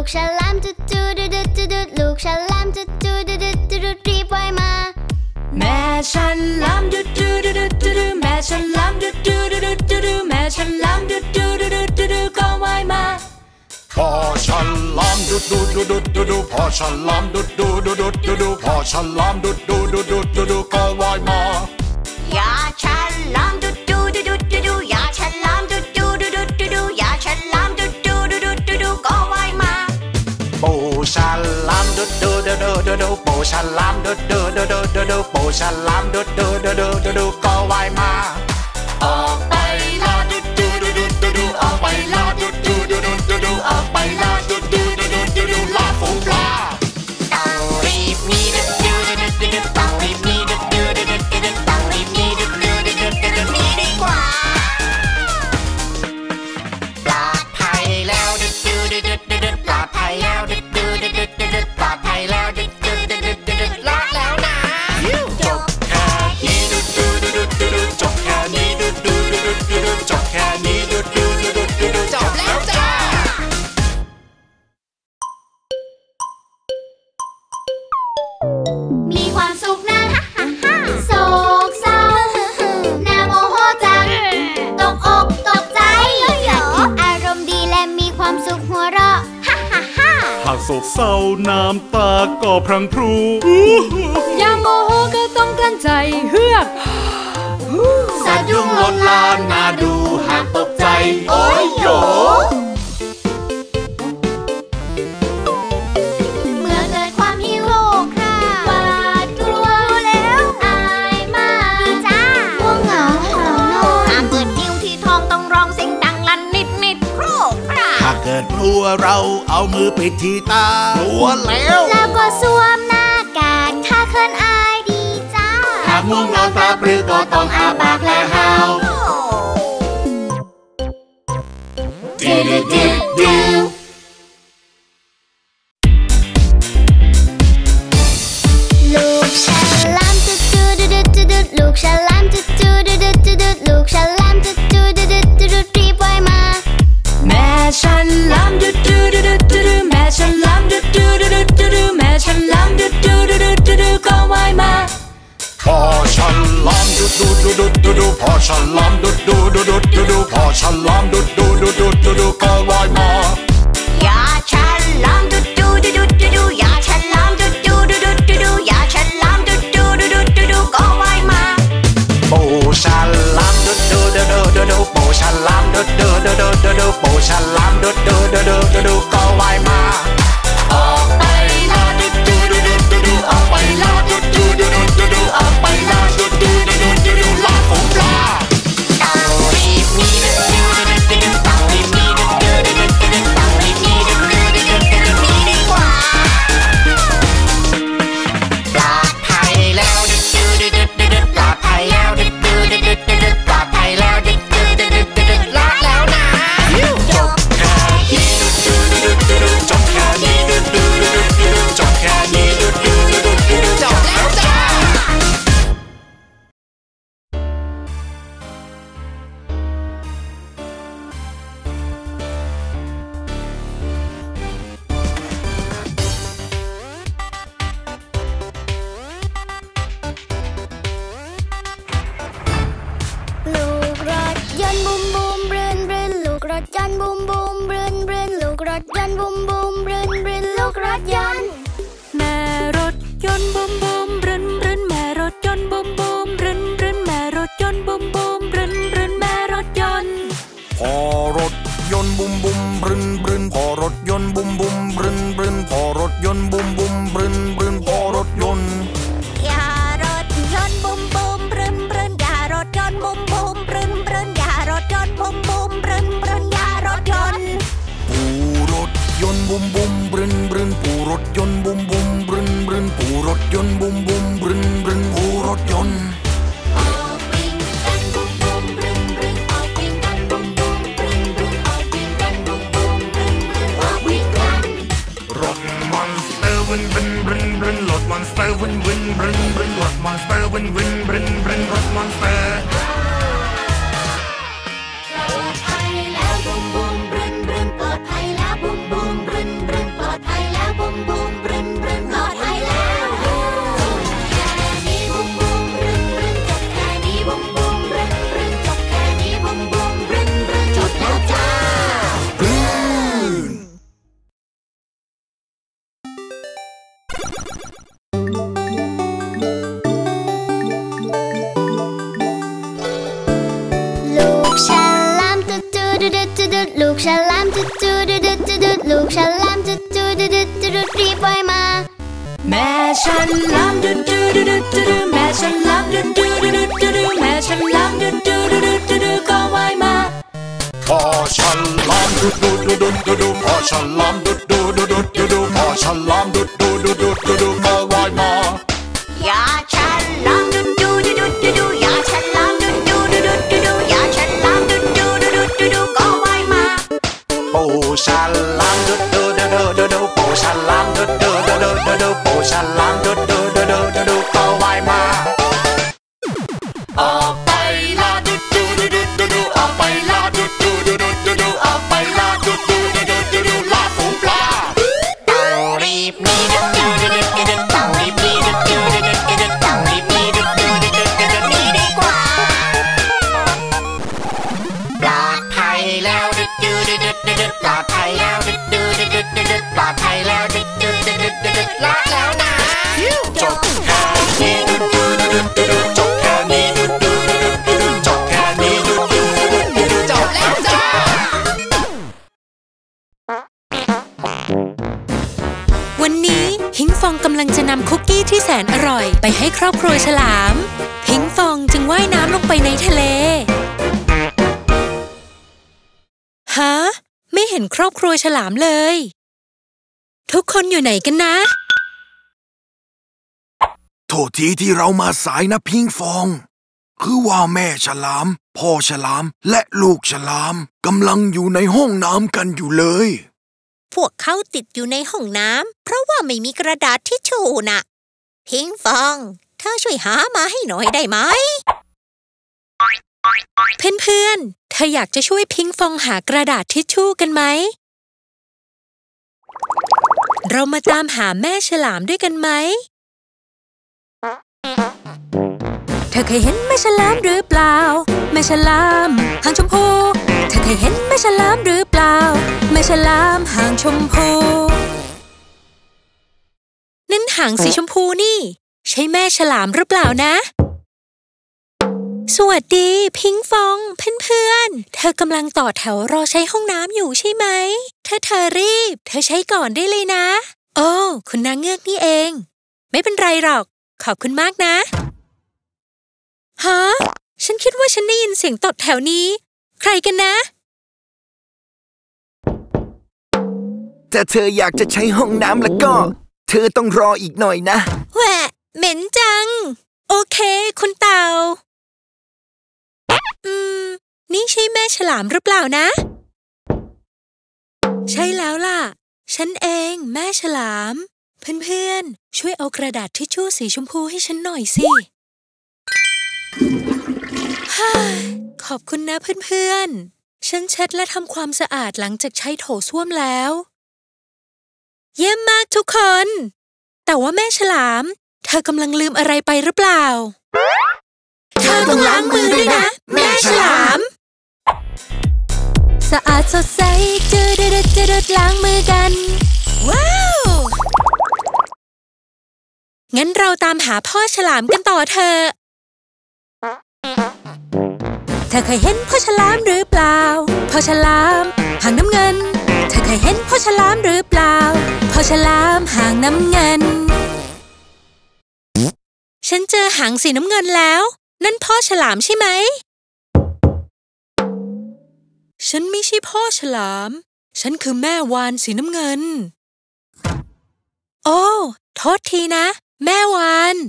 ฉลามจุดจุดดุดจุดลูกฉลามจุดจุดดุดจุดรีบว่ายมาแม่ฉลามดุดดุดดุดดุดแม่ฉลามดุดดุดดุดดุดแม่ฉลามดุดดุดดุดดุดก็ว่ายมาพ่อฉลามดุดดุดดุดดุดพ่อฉลามดุดดุดดุดดุดพ่อฉลามดุดดุดดุดดุดก็ว่ายมายาฉลามดุดดุดดุดดุดยาฉลามดุดดุดดุดดุดยาฉลามดุดดุดดุดดุดก็ว่ายมาปูฉลามดุดดุดดุดดุดปูฉลามดุดดุดดุดดุดปูฉลามดุดดุดดุดดุดก็ว่ายมาออกไปลาดุดดุดดุดดุดออกไปลาดุดดุดดุดดุดออกไปลาดุดดุดดุดดุดลาฝูงปลาต้องรีบหนีดุดดุดดุดดุดต้องรีบหนีดุดดุดดุดดุดต้องรีบหนีดุดดุดดุดดุดหนีดีกว่าปลอดภัยแล้วดุดดุดดุดดุดปลอดภัยแล้วดุดดุดดุดดุดปลอดภัยแล้วดุดดุดดุดดุดรอดแล้วนะจบแค่นี้ดุดดุดดุดดุดจบแค่นี้ดุดดุดดุดดุดจบแค่นี้ดุดดุดดุดดุดจบแล้วจ้ามีความสุขนะโศกเศร้าน่าโมโหจังตกอกตกใจอารมณ์ดีและมีความสุขหัวเราะหากโศกเศร้าน้ำตาก็พรั่งพรูอย่าโมโหก็ต้องกลั้นใจเฮือกสะดุ้งลนลานน่าดูหากตกใจโอ้ยโยเมื่อเกิดความหิวโหยคร่าหวาดกลัวแล้วอายมากจ้าง่วงเหงาหานอนหากเกิดหิวที่ท้องต้องร้องเสียงดังลั่นนิดโครกคร่าหากเกิดกลัวเราเอามือปิดที่ตากลัวแล้วก็สวมหน้ากากถ้าเขินอายดีจ้าหากง่วงนอนตาปลือก็ต้องอาปากและหาวดูดูดูดูลูกฉลามจุดจุดดุดดุดลูกฉลามจุดจุดดุดดุดลูกฉลามจุดจุดดุดดุดรีบว่ายมาแม่ฉลามดุดดุดดุดดุดแม่ฉลามดุดดุดดุดดุดแม่ฉลามดุดดุดดุดดุดก็ว่ายมาพ่อฉลามดุดดุดดุดดุดพ่อฉลามดุดดุดดุดดุดพ่อฉลามดุดดุดดุดดุดก็ว่ายมายาฉลามดุดดุดดุดดุดยาฉลามดุดดุดดุดดุดยาฉลามดุดดุดดุดดุดก็ว่ายมาปูฉลามดุดดุดดุดดุดปูฉลามดุดดุดดุดดุดปูฉลามดุดดุดดุดดุดก็ว่ายมาออกไปลาดุดดุดดุดดุดออกไปลาดุดดุดดุดดุดออกไปลาดุดดุดดุดดุดลาฝูงปลาต้องรีบหนีดุดดุดดุดต้องรีบหนีดุดดุดดุดดุดต้องรีบหนีดุดดุดดุดดุดหนีดีกว่าปลอดภัยแล้วดุดดุดดุดดุดปลอดภัยแล้วดุดดุดดุดดุดปลอดภัยแล้วดุดดุดดุดดุดรอดแล้วนะจบแค่นี้ดุดดุดดุดดุดจบแค่นี้ดุดดุดดุดดุดจบแค่นี้ดุดดุดดุดดุดจบแล้วจ้าลูกรถยนต์บูมบูมบรืนบรืนลูกรถยนต์บูมบูมบรืนบรืนลูกรถยนต์บูมบูมบรืนบรืนลูกรถยนต์แม่รถยนต์บูมบูมบรืนบรืนแม่รถยนต์บูมบูมบรืนบรืนแม่รถยนต์บูมบูมบรืนบรืนแม่รถยนต์พอรถยนต์บุมบุมบรึนบรึนพอรถยนต์บุมบุมบรึนบรึนพอรถยนต์บุมบุมบรึนบรึนพอรถยนต์อย่ารถยนต์บูมบูมบรึนบรึนอย่ารถยนต์บูมบูมบรึนบรึนอย่ารถยนต์บูมบูมบรึนบรึนอย่ารถยนต์ปูรถยนต์บุมบุมบรึนบรึนปูรถยนต์บุมบุมบรึนบรึนปูรถยนต์บุมบุมบรึนบรึนปูรถยนต์วินวินบรินบรินรถมอนสเตอร์วินวินบรินบรินรถมอนสเตอร์วินวินบรินบรินรถมอนสเตอร์ปลอดภัยแล้วบูมบูมบรินบรินปลอดภัยแล้วบูมบูมบรินบรินปลอลามจุดจุดดุดดุดลูกฉลามจุดจุดดุดดุดรีบว่ายมาแม่ฉลามดุดดุดดุดดุดแม่ฉลามดุดดุดดุดดุดแม่ฉลามดุดดุดดุดดุดก็ว่ายมาพ่อฉลามดุดดุดดุดดุดพ่อฉลามดุดดุดดุดดุดพ่อฉลามดุดดุดดุดดุดก็ว่ายมายาฉลามดุดดุดดุดดุดยาฉลามดุดดุดดุดดุดยาฉลามดุดดุดดุดดุดก็ว่ายมาปูฉลามดุดดุดดุดดุดปูฉลามดุดดุดดุดดุดปูฉลามดุดดุดดุดดุดก็ว่ายมาออกไปลาดุดดุดดุดดุดออกไปลาดุดดุดดุดดุดออกไปลาดุดดุดดุดดุดลาฝูงปลาต้องรีบหนีดุดดุดดุดดุดต้องรีบหนีดุดดุดดุดดุดต้องรีบหนีดุดดุดดุดดุดหนีดีกว่าปลอดภัยแล้วดุดดุดดุดดุดปลอดภัยแล้วดุดดุดดุดดุดปลอดภัยแล้วดุดดุดดุดดุดละแล้วนะจบแค่นี้ดุดดุดดุดดุดจบแค่นี้ดุดดุดดุดดุดจบแค่นี้ดุดดุดดุดดุดจบแล้วจ้าวันนี้พิงฟองกำลังจะนำคุกกี้ที่แสนอร่อยไปให้ครอบครัวฉลามพิงฟองจึงว่ายน้ำลงไปในทะเลฮะไม่เห็นครอบครัวฉลามเลยทุกคนอยู่ไหนกันนะโทษทีที่เรามาสายนะพิงฟองคือว่าแม่ฉลามพ่อฉลามและลูกฉลามกำลังอยู่ในห้องน้ำกันอยู่เลยพวกเขาติดอยู่ในห้องน้ำเพราะว่าไม่มีกระดาษทิชชู่น่ะพิงฟองเธอช่วยหามาให้หน่อยได้ไหมเพื่อนๆเธออยากจะช่วยพิงฟองหากระดาษทิชชู่กันไหมเรามาตามหาแม่ฉลามด้วยกันไหมเธอเคยเห็นแม่ฉลามหรือเปล่าแม่ฉลามหางชมพูเธอเคยเห็นแม่ฉลามหรือเปล่าแม่ฉลามหางชมพูนั่นหางสีชมพูนี่ใช่แม่ฉลามหรือเปล่านะสวัสดีพิงฟองเพื่อนๆเธอกำลังต่อแถวรอใช้ห้องน้ำอยู่ใช่ไหมถ้าเธอรีบเธอใช้ก่อนได้เลยนะโอ้คุณนางเงือกนี่เองไม่เป็นไรหรอกขอบคุณมากนะฮะฉันคิดว่าฉันได้ยินเสียงตดแถวนี้ใครกันนะถ้าเธออยากจะใช้ห้องน้ำแล้วก็เธอต้องรออีกหน่อยนะแหวะเหม็นจังโอเคคุณเต่านี่ใช่แม่ฉลามหรือเปล่านะใช่แล้วล่ะฉันเองแม่ฉลามเพื่อนๆช่วยเอากระดาษทิชชู่สีชมพูให้ฉันหน่อยสิขอบคุณนะเพื่อนๆฉันเช็ดและทำความสะอาดหลังจากใช้โถส้วมแล้วเยี่ยมมากทุกคนแต่ว่าแม่ฉลามเธอกำลังลืมอะไรไปหรือเปล่าเธอต้องล้างมือด้วยนะแม่ฉลามสะอาดสดใสจืดจืดล้างมือกันว้าวงั้นเราตามหาพ่อฉลามกันต่อเถอะเธอเคยเห็นพ่อฉลามหรือเปล่าพ่อฉลามหางน้ำเงินเธอเคยเห็นพ่อฉลามหรือเปล่าพ่อฉลามหางน้ำเงินฉันเจอหางสีน้ำเงินแล้วนั่นพ่อฉลามใช่ไหมฉันไม่ใช่พ่อฉลามฉันคือแม่วาฬสีน้ำเงินโอ้โทษทีนะแม่วาฬ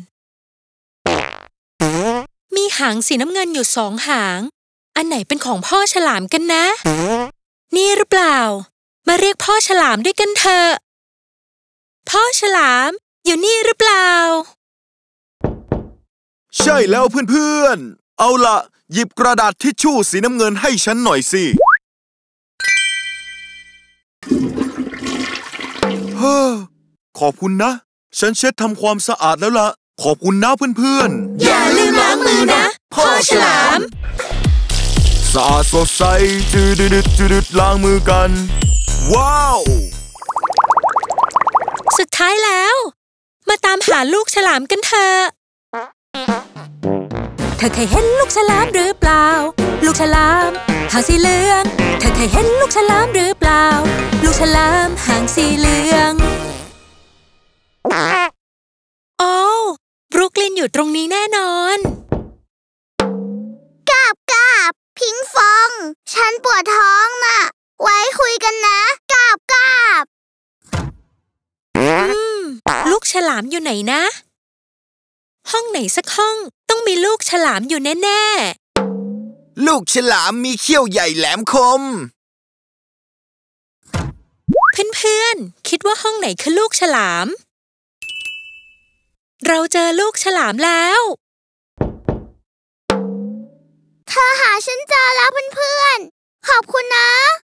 มีหางสีน้ำเงินอยู่2 หางอันไหนเป็นของพ่อฉลามกันนะนี่หรือเปล่ามาเรียกพ่อฉลามด้วยกันเถอะพ่อฉลามอยู่นี่หรือเปล่าใช่แล้วเพื่อนๆเอาล่ะหยิบกระดาษทิชชู่สีน้ำเงินให้ฉันหน่อยสิขอบคุณนะฉันเช็ดทำความสะอาดแล้วล่ะขอบคุณนะเพื่อนๆอย่าลืมล้างมือนะพ่อฉลามสะอาดสดใสจืดจืดล้างมือกันว้าวสุดท้ายแล้วมาตามหาลูกฉลามกันเถอะเธอเคยเห็นลูกฉลามหรือเปล่าลูกฉลามหางสีเหลืองเธอเคยเห็นลูกฉลามหรือเปล่าลูกฉลามหางสีเหลืองโอ้บรูคลินอยู่ตรงนี้แน่นอนกาบพิงฟองฉันปวดท้องน่ะไว้คุยกันนะกาบลูกฉลามอยู่ไหนนะห้องไหนสักห้องต้องมีลูกฉลามอยู่แน่ๆลูกฉลามมีเขี้ยวใหญ่แหลมคมเพื่อนๆคิดว่าห้องไหนคือลูกฉลามเราเจอลูกฉลามแล้วเธอหาฉันเจอแล้วเพื่อนๆขอบคุณนะ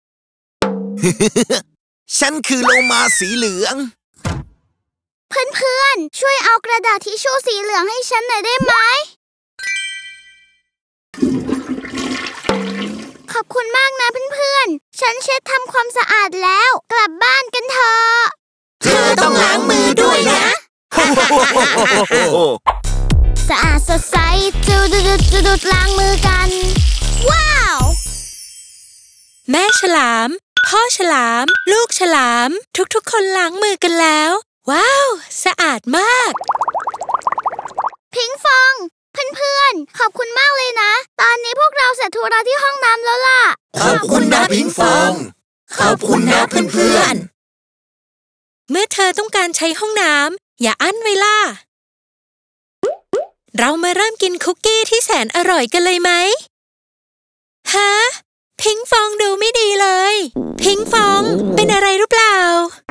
ฉันคือโลมาสีเหลืองเพื่อนๆช่วยเอากระดาษทิชชู่สีเหลืองให้ฉันหน่อยได้ไหมขอบคุณมากนะเพื่อนๆฉันเช็ดทำความสะอาดแล้วกลับบ้านกันเถอะเธอต้องล้างมือด้วยนะสะอาดสดใสจุดล้างมือกันว้าวแม่ฉลามพ่อฉลามลูกฉลามทุกๆคนล้างมือกันแล้วว้าวสะอาดมากพิงฟองเพื่อนๆขอบคุณมากเลยนะตอนนี้พวกเราเสร็จธุระที่ห้องน้ำแล้วล่ะขอบคุณนะพิงฟองขอบคุณนะเพื่อนๆเมื่อเธอต้องการใช้ห้องน้ำอย่าอั้นไว้ล่ะเรามาเริ่มกินคุกกี้ที่แสนอร่อยกันเลยไหมฮะพิงฟองดูไม่ดีเลยพิงฟองเป็นอะไรหรือเปล่า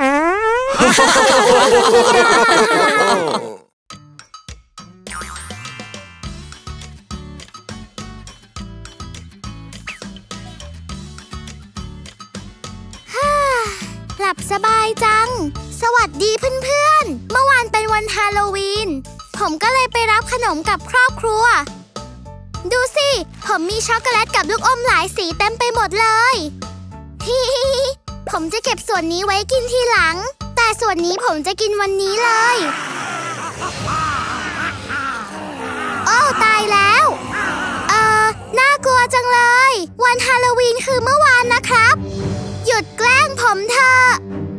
หลับสบายจังสวัสดีเพื่อนๆเมื่อวานเป็นวันฮาโลวีนผมก็เลยไปรับขนมกับครอบครัวดูสิผมมีช็อกโกแลตกับลูกอมหลายสีเต็มไปหมดเลยผมจะเก็บส่วนนี้ไว้กินทีหลังแต่ส่วนนี้ผมจะกินวันนี้เลยโอ้ตายแล้วน่ากลัวจังเลยวันฮาโลวีนคือเมื่อวานนะครับหยุดแกล้งผมเถอะ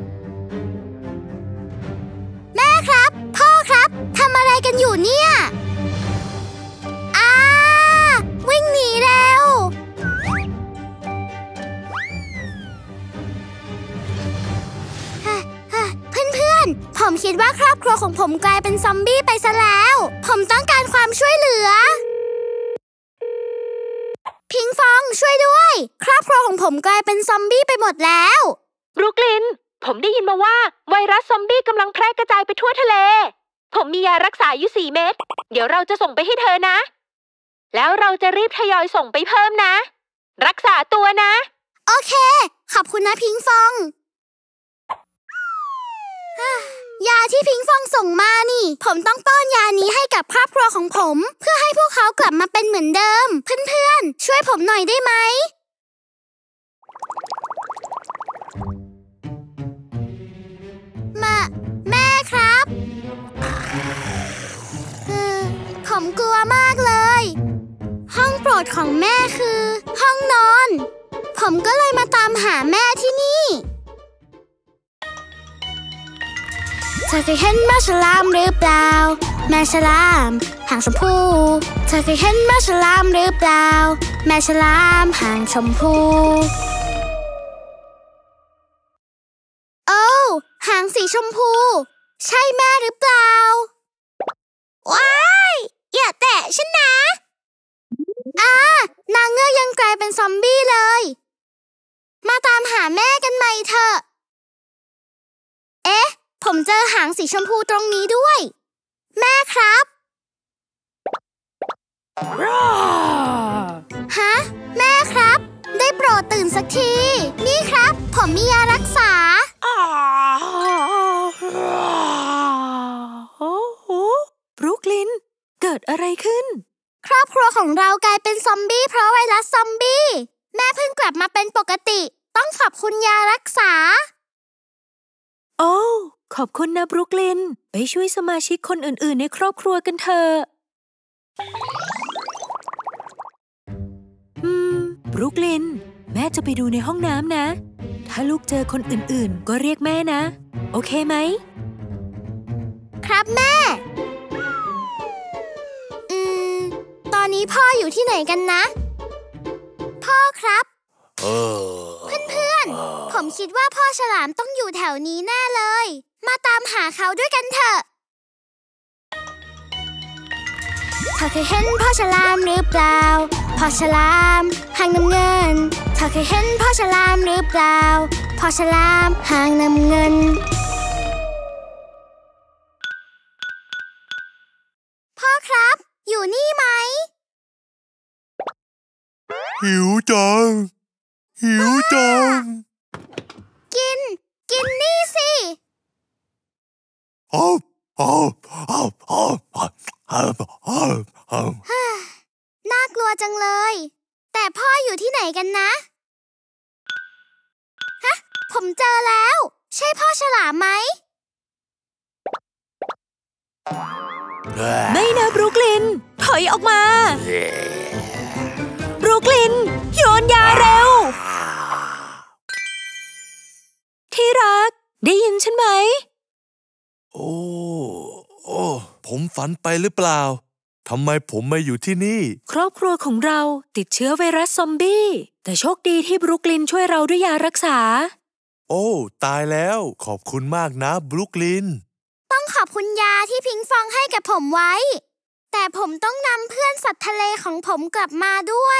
แม่ครับพ่อครับทำอะไรกันอยู่เนี่ยวิ่งหนีเร็วเพื่อนๆผมคิดว่าครอบครัวของผมกลายเป็นซอมบี้ไปซะแล้วผมต้องการความช่วยเหลือพิงฟองช่วยด้วยครอบครัวของผมกลายเป็นซอมบี้ไปหมดแล้วบรูคลินผมได้ยินมาว่าไวรัสซอมบี้กำลังแพร่กระจายไปทั่วทะเลผมมียารักษาอยู่4 เม็ดเดี๋ยวเราจะส่งไปให้เธอนะแล้วเราจะรีบทยอยส่งไปเพิ่มนะรักษาตัวนะโอเคขอบคุณนะพิงฟองยาที่พิงฟองส่งมานี่ผมต้องป้อนยานี้ให้กับครอบครัวของผมเพื่อให้พวกเขากลับมาเป็นเหมือนเดิมเพื่อนๆช่วยผมหน่อยได้ไหมแม่ครับผมกลัวมากเลยห้องโปรดของแม่คือห้องนอนผมก็เลยมาตามหาแม่ที่นี่เธอเคยเห็นแม่ฉลามหรือเปล่าแม่ฉลามหางชมพูเธอเคยเห็นแม่ฉลามหรือเปล่าแม่ฉลามหางชมพูโอ้หางสีชมพูใช่แม่หรือเปล่าว้ายอย่าแตะฉันนะนางเงือกยังกลายเป็นซอมบี้เลยมาตามหาแม่กันใหม่เถอะผมเจอหางสีชมพูตรงนี้ด้วยแม่ครับฮะแม่ครับได้โปรดตื่นสักทีนี่ครับผมมียารักษาบรูคลินเกิดอะไรขึ้นครอบครัวของเรากลายเป็นซอมบี้เพราะไวรัสซอมบี้แม่เพิ่งกลับมาเป็นปกติต้องขอบคุณยารักษาโอ้ขอบคุณนะบรูคลินไปช่วยสมาชิกคนอื่นๆในครอบครัวกันเถอะบรูคลินแม่จะไปดูในห้องน้ำนะถ้าลูกเจอคนอื่นๆก็เรียกแม่นะโอเคไหมครับแม่ตอนนี้พ่ออยู่ที่ไหนกันนะพ่อครับเพื่อนๆผมคิดว่าพ่อฉลามต้องอยู่แถวนี้แน่เลยมาตามหาเขาด้วยกันเถอะเธอเคยเห็นพ่อฉลามหรือเปล่าพ่อฉลามหางน้ำเงินเธอเคยเห็นพ่อฉลามหรือเปล่าพ่อฉลามหางน้ำเงินพ่อครับอยู่นี่ไหมหิวจังกินนี่สิน่ากลัวจังเลยแต่พ่ออยู่ที่ไหนกันนะฮะผมเจอแล้วใช่พ่อฉลามไหมไม่นะบรูคลินถอยออกมาบรูคลินโยนยาเร็วที่รักได้ยินฉันไหมโอ้ผมฝันไปหรือเปล่าทำไมผมมาอยู่ที่นี่ครอบครัวของเราติดเชื้อไวรัสซอมบี้แต่โชคดีที่บรูคลินช่วยเราด้วยยารักษาโอ้ตายแล้วขอบคุณมากนะบรูคลินต้องขอบคุณยาที่พิงฟองให้กับผมไว้แต่ผมต้องนำเพื่อนสัตว์ทะเลของผมกลับมาด้วย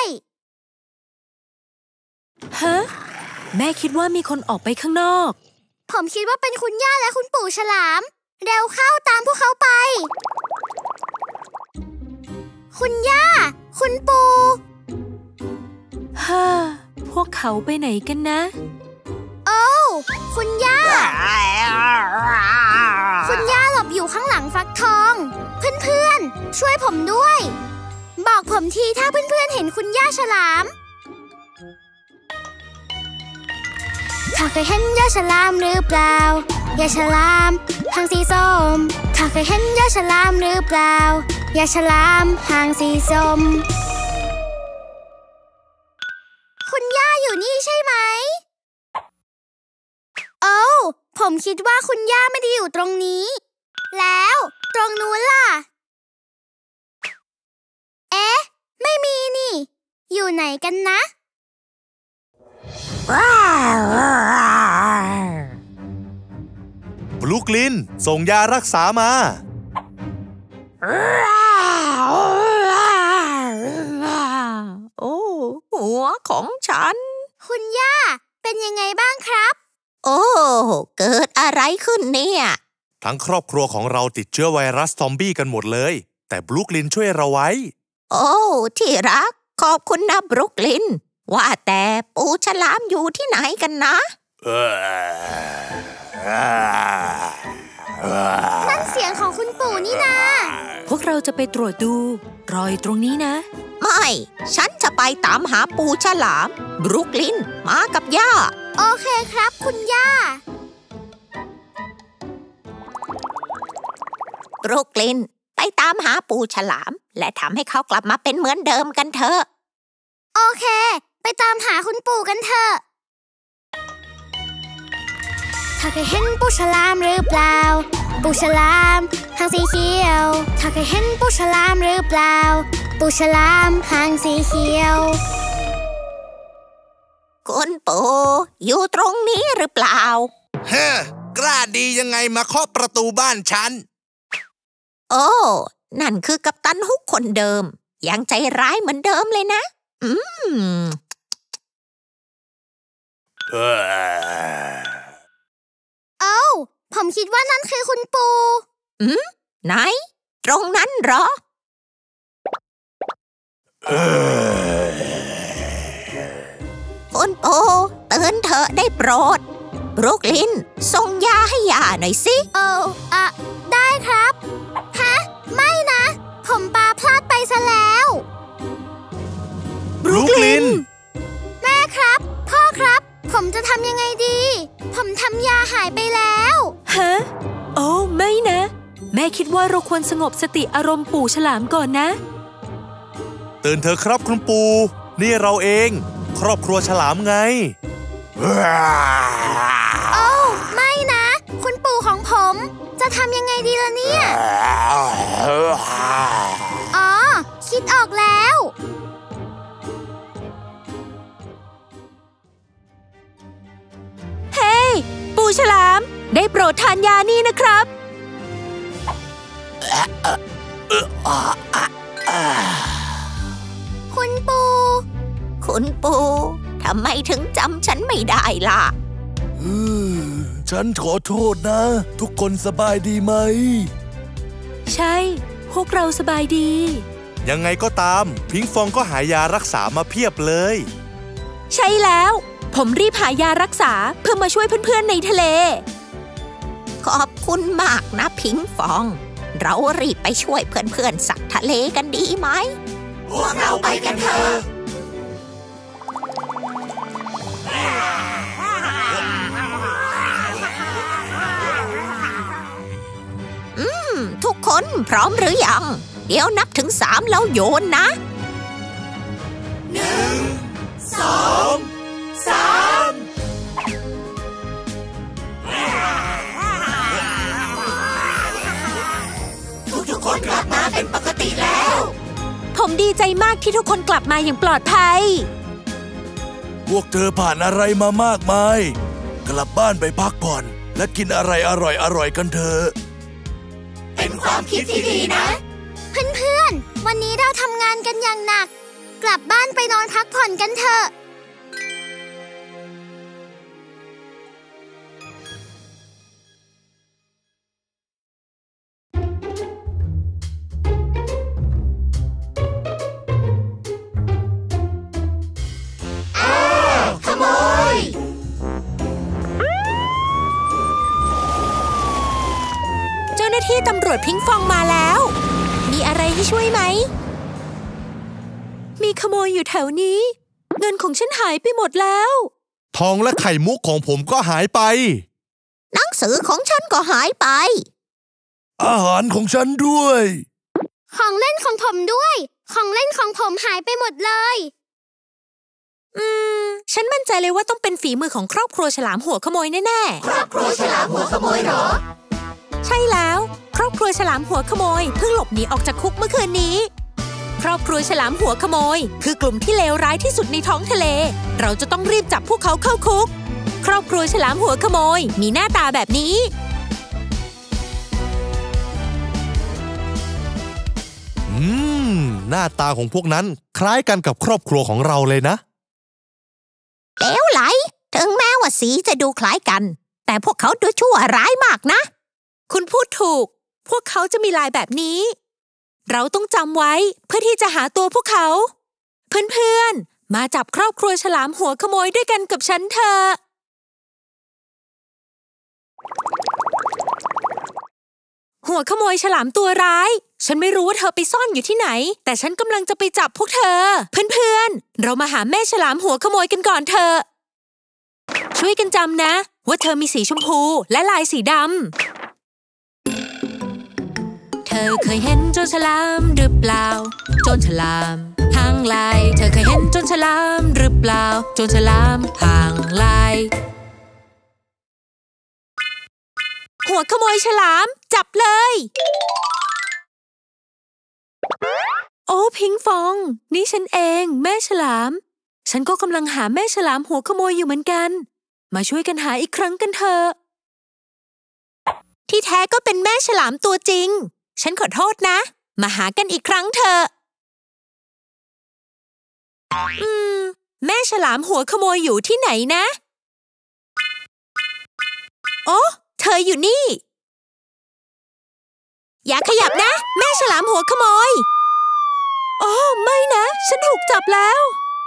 ฮะแม่คิดว่ามีคนออกไปข้างนอกผมคิดว่าเป็นคุณย่าและคุณปู่ฉลามเร็วเข้าตามพวกเขาไปคุณย่าคุณปู่ฮ่าพวกเขาไปไหนกันนะโอ้คุณย่าหลบอยู่ข้างหลังฟักทองเพื่อนๆช่วยผมด้วยบอกผมทีถ้าเพื่อนๆเห็นคุณย่าฉลามถ้าเคยเห็นย่าฉลามหรือเปล่าย่าฉลามหางสีส้มถ้าเคยเห็นย่าฉลามหรือเปล่าย่าฉลามหางสีส้มคุณย่าอยู่นี่ใช่ไหมโอ้ผมคิดว่าคุณย่าไม่ได้อยู่ตรงนี้แล้วตรงนู้นล่ะเอ๊ะไม่มีนี่อยู่ไหนกันนะบรูคลินส่งยารักษามาโอ้หัวของฉันคุณย่าเป็นยังไงบ้างครับโอ้เกิดอะไรขึ้นเนี่ยทั้งครอบครัวของเราติดเชื้อไวรัสซอมบี้กันหมดเลยแต่บรูคลินช่วยเราไว้โอ้ที่รักขอบคุณนะบรูคลินว่าแต่ปู่ฉลามอยู่ที่ไหนกันนะนั่นเสียงของคุณปู่นี่นาพวกเราจะไปตรวจดูรออยู่ตรงนี้นะไม่ฉันจะไปตามหาปู่ฉลามบรูคลินมากับย่าโอเคครับคุณย่าบรูคลินไปตามหาปู่ฉลามและทำให้เขากลับมาเป็นเหมือนเดิมกันเถอะโอเคไปตามหาคุณปู่กันเถอะถ้าเคยเห็นปู่ฉลามหรือเปล่าปู่ฉลามหางสีเขียวถ้าเคยเห็นปู่ฉลามหรือเปล่าปู่ฉลามหางสีเขียวคุณปู่อยู่ตรงนี้หรือเปล่าเฮ้กล้าดียังไงมาเคาะประตูบ้านฉันโอ้นั่นคือกัปตันฮุกคนเดิมยังใจร้ายเหมือนเดิมเลยนะเอ้าผมคิดว่านั่นคือคุณปู่ไหนตรงนั้นเหรอคุณปู่ตื่นเถอะได้โปรดบรูคลินส่งยาให้ย่าหน่อยสิได้ครับฮะไม่นะผมปาพลาดไปซะแล้วบรูคลินแม่ครับพ่อครับผมจะทำยังไงดีผมทำยาหายไปแล้วฮะโอ้ไม่นะแม่คิดว่าเราควรสงบสติอารมณ์ปู่ฉลามก่อนนะตื่นเถอะครับคุณปู่นี่เราเองครอบครัวฉลามไงโอ้ไม่นะคุณปู่ของผมจะทำยังไงดีล่ะเนี่ยอ๋อคิดออกแล้วเฮ้ยปู่ฉลามได้โปรดทานยานี่นะครับคุณปู่ทำไมถึงจำฉันไม่ได้ล่ะฉันขอโทษนะทุกคนสบายดีไหมใช่พวกเราสบายดียังไงก็ตามพิงฟองก็หายารักษามาเพียบเลยใช่แล้วผมรีบหายารักษาเพื่อมาช่วยเพื่อนๆในทะเลขอบคุณมากนะพิงฟองเรารีบไปช่วยเพื่อนๆสัตว์ทะเลกันดีไหมพวกเราไปกันเถอะทุกคนพร้อมหรือยังเดี๋ยวนับถึง3แล้วโยนนะ 1 2 3ทุกคนกลับมาเป็นปกติแล้วผมดีใจมากที่ทุกคนกลับมาอย่างปลอดภัยพวกเธอผ่านอะไรมามากมายกลับบ้านไปพักผ่อนและกินอะไรอร่อยๆกันเถอะเป็นความคิดที่ดีนะเพื่อนๆวันนี้เราทำงานกันอย่างหนักกลับบ้านไปนอนพักผ่อนกันเถอะขโมยเจ้าหน้าที่ตำรวจพิงฟองมาแล้วมีอะไรให้ช่วยไหมมีขโมยอยู่แถวนี้เงินของฉันหายไปหมดแล้วทองและไข่มุกของผมก็หายไปหนังสือของฉันก็หายไปอาหารของฉันด้วยของเล่นของผมด้วยของเล่นของผมหายไปหมดเลยฉันมั่นใจเลยว่าต้องเป็นฝีมือของครอบครัวฉลามหัวขโมยแน่ๆครอบครัวฉลามหัวขโมยเหรอใช่แล้วครอบครัวฉลามหัวขโมยเพิ่งหลบหนีออกจากคุกเมื่อคืนนี้ครอบครัวฉลามหัวขโมยคือกลุ่มที่เลวร้ายที่สุดในท้องทะเลเราจะต้องรีบจับพวกเขาเข้าคุกครอบครัวฉลามหัวขโมยมีหน้าตาแบบนี้หน้าตาของพวกนั้นคล้ายกันกับครอบครัวของเราเลยนะเลวไหลถึงแม้ว่าสีจะดูคล้ายกันแต่พวกเขาดูชั่วร้ายมากนะคุณพูดถูกพวกเขาจะมีลายแบบนี้เราต้องจำไว้เพื่อที่จะหาตัวพวกเขาเพื่อนๆมาจับครอบครัวฉลามหัวขโมยด้วยกันกับฉันเถอะหัวขโมยฉลามตัวร้ายฉันไม่รู้ว่าเธอไปซ่อนอยู่ที่ไหนแต่ฉันกำลังจะไปจับพวกเธอเพื่อนๆเรามาหาแม่ฉลามหัวขโมยกันก่อนเถอะช่วยกันจำนะว่าเธอมีสีชมพูและลายสีดำเธอเคยเห็นโจรฉลามหรือเปล่าโจรฉลามหางลายเธอเคยเห็นโจรฉลามหรือเปล่าโจรฉลามหางลายหัวขโมยฉลามจับเลยโอ้พิงฟองนี่ฉันเองแม่ฉลามฉันก็กำลังหาแม่ฉลามหัวขโมยอยู่เหมือนกันมาช่วยกันหาอีกครั้งกันเถอะที่แท้ก็เป็นแม่ฉลามตัวจริงฉันขอโทษนะมาหากันอีกครั้งเถอะแม่ฉลามหัวขโมยอยู่ที่ไหนนะโอ้เธออยู่นี่อย่าขยับนะแม่ฉลามหัวขโมยโอ้ไม่นะฉันถูกจับแล้ว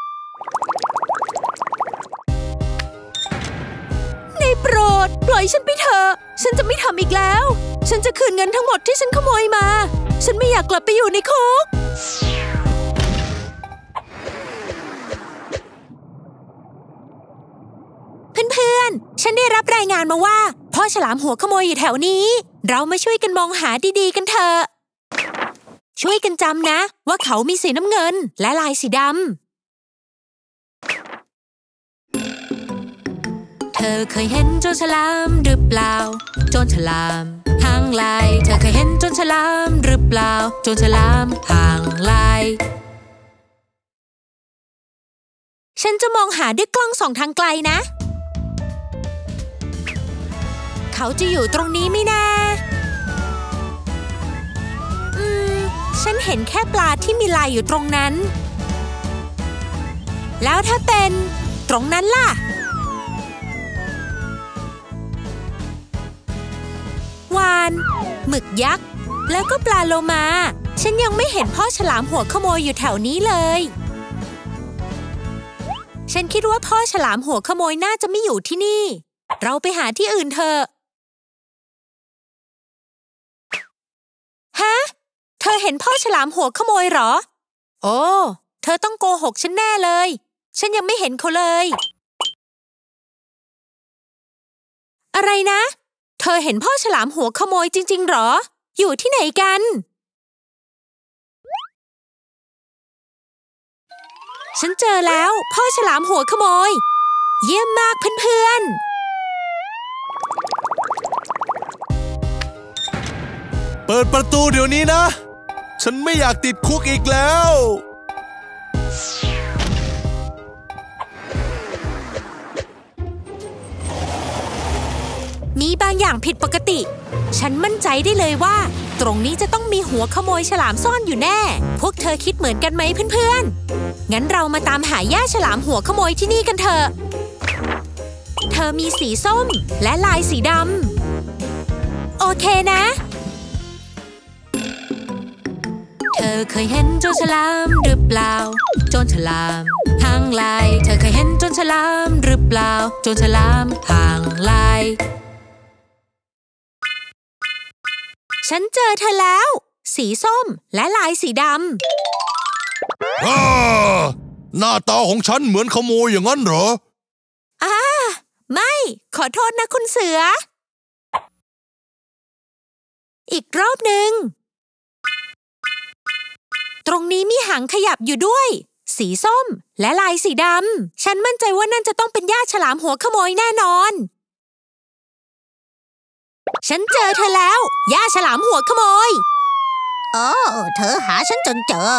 ได้โปรดปล่อยฉันไปเถอะฉันจะไม่ทำอีกแล้วฉันจะคืนเงินทั้งหมดที่ฉันขโมยมาฉันไม่อยากกลับไปอยู่ในคุกเพื่อนๆฉันได้รับรายงานมาว่าพ่อฉลามหัวขโมยอยู่แถวนี้เรามาช่วยกันมองหาดีๆกันเถอะช่วยกันจำนะว่าเขามีสีน้ำเงินและลายสีดเธอเคยเห็นโจรฉลามหรือเปล่าโจรฉลามหางลายเธอเคยเห็นโจรฉลามหรือเปล่าโจรฉลามหางลายฉันจะมองหาด้วยกล้องส่องทางไกลนะเขาจะอยู่ตรงนี้ไหมนะฉันเห็นแค่ปลาที่มีลายอยู่ตรงนั้นแล้วถ้าเป็นตรงนั้นล่ะวาฬหมึกยักษ์แล้วก็ปลาโลมาฉันยังไม่เห็นพ่อฉลามหัวขโมยอยู่แถวนี้เลยฉันคิดว่าพ่อฉลามหัวขโมยน่าจะไม่อยู่ที่นี่เราไปหาที่อื่นเถอะฮะเธอเห็นพ่อฉลามหัวขโมยเหรอโอ้เธอต้องโกหกฉันแน่เลยฉันยังไม่เห็นเขาเลยอะไรนะเธอเห็นพ่อฉลามหัวขโมยจริงๆหรออยู่ที่ไหนกันฉันเจอแล้วพ่อฉลามหัวขโมยเยี่ยมมากเพื่อนเปิดประตูเดี๋ยวนี้นะฉันไม่อยากติดคุกอีกแล้วมีบางอย่างผิดปกติฉันมั่นใจได้เลยว่าตรงนี้จะต้องมีหัวขโมยฉลามซ่อนอยู่แน่พวกเธอคิดเหมือนกันไหมเพื่อนๆงั้นเรามาตามหาย่าฉลามหัวขโมยที่นี่กันเถอะเธอมีสีส้มและลายสีดำโอเคนะเธอเคยเห็นโจรฉลามหรือเปล่าโจรฉลามหางลายเธอเคยเห็นโจรฉลามหรือเปล่าโจรฉลามหางลายฉันเจอเธอแล้วสีส้มและลายสีดำหน้าตาของฉันเหมือนขโมยอย่างนั้นเหรอไม่ขอโทษนะคุณเสืออีกรอบหนึ่งตรงนี้มีหางขยับอยู่ด้วยสีส้มและลายสีดำฉันมั่นใจว่านั่นจะต้องเป็นย่าฉลามหัวขโมยแน่นอนฉันเจอเธอแล้วย่าฉลามหัวขโมยเธอหาฉันจนเจอ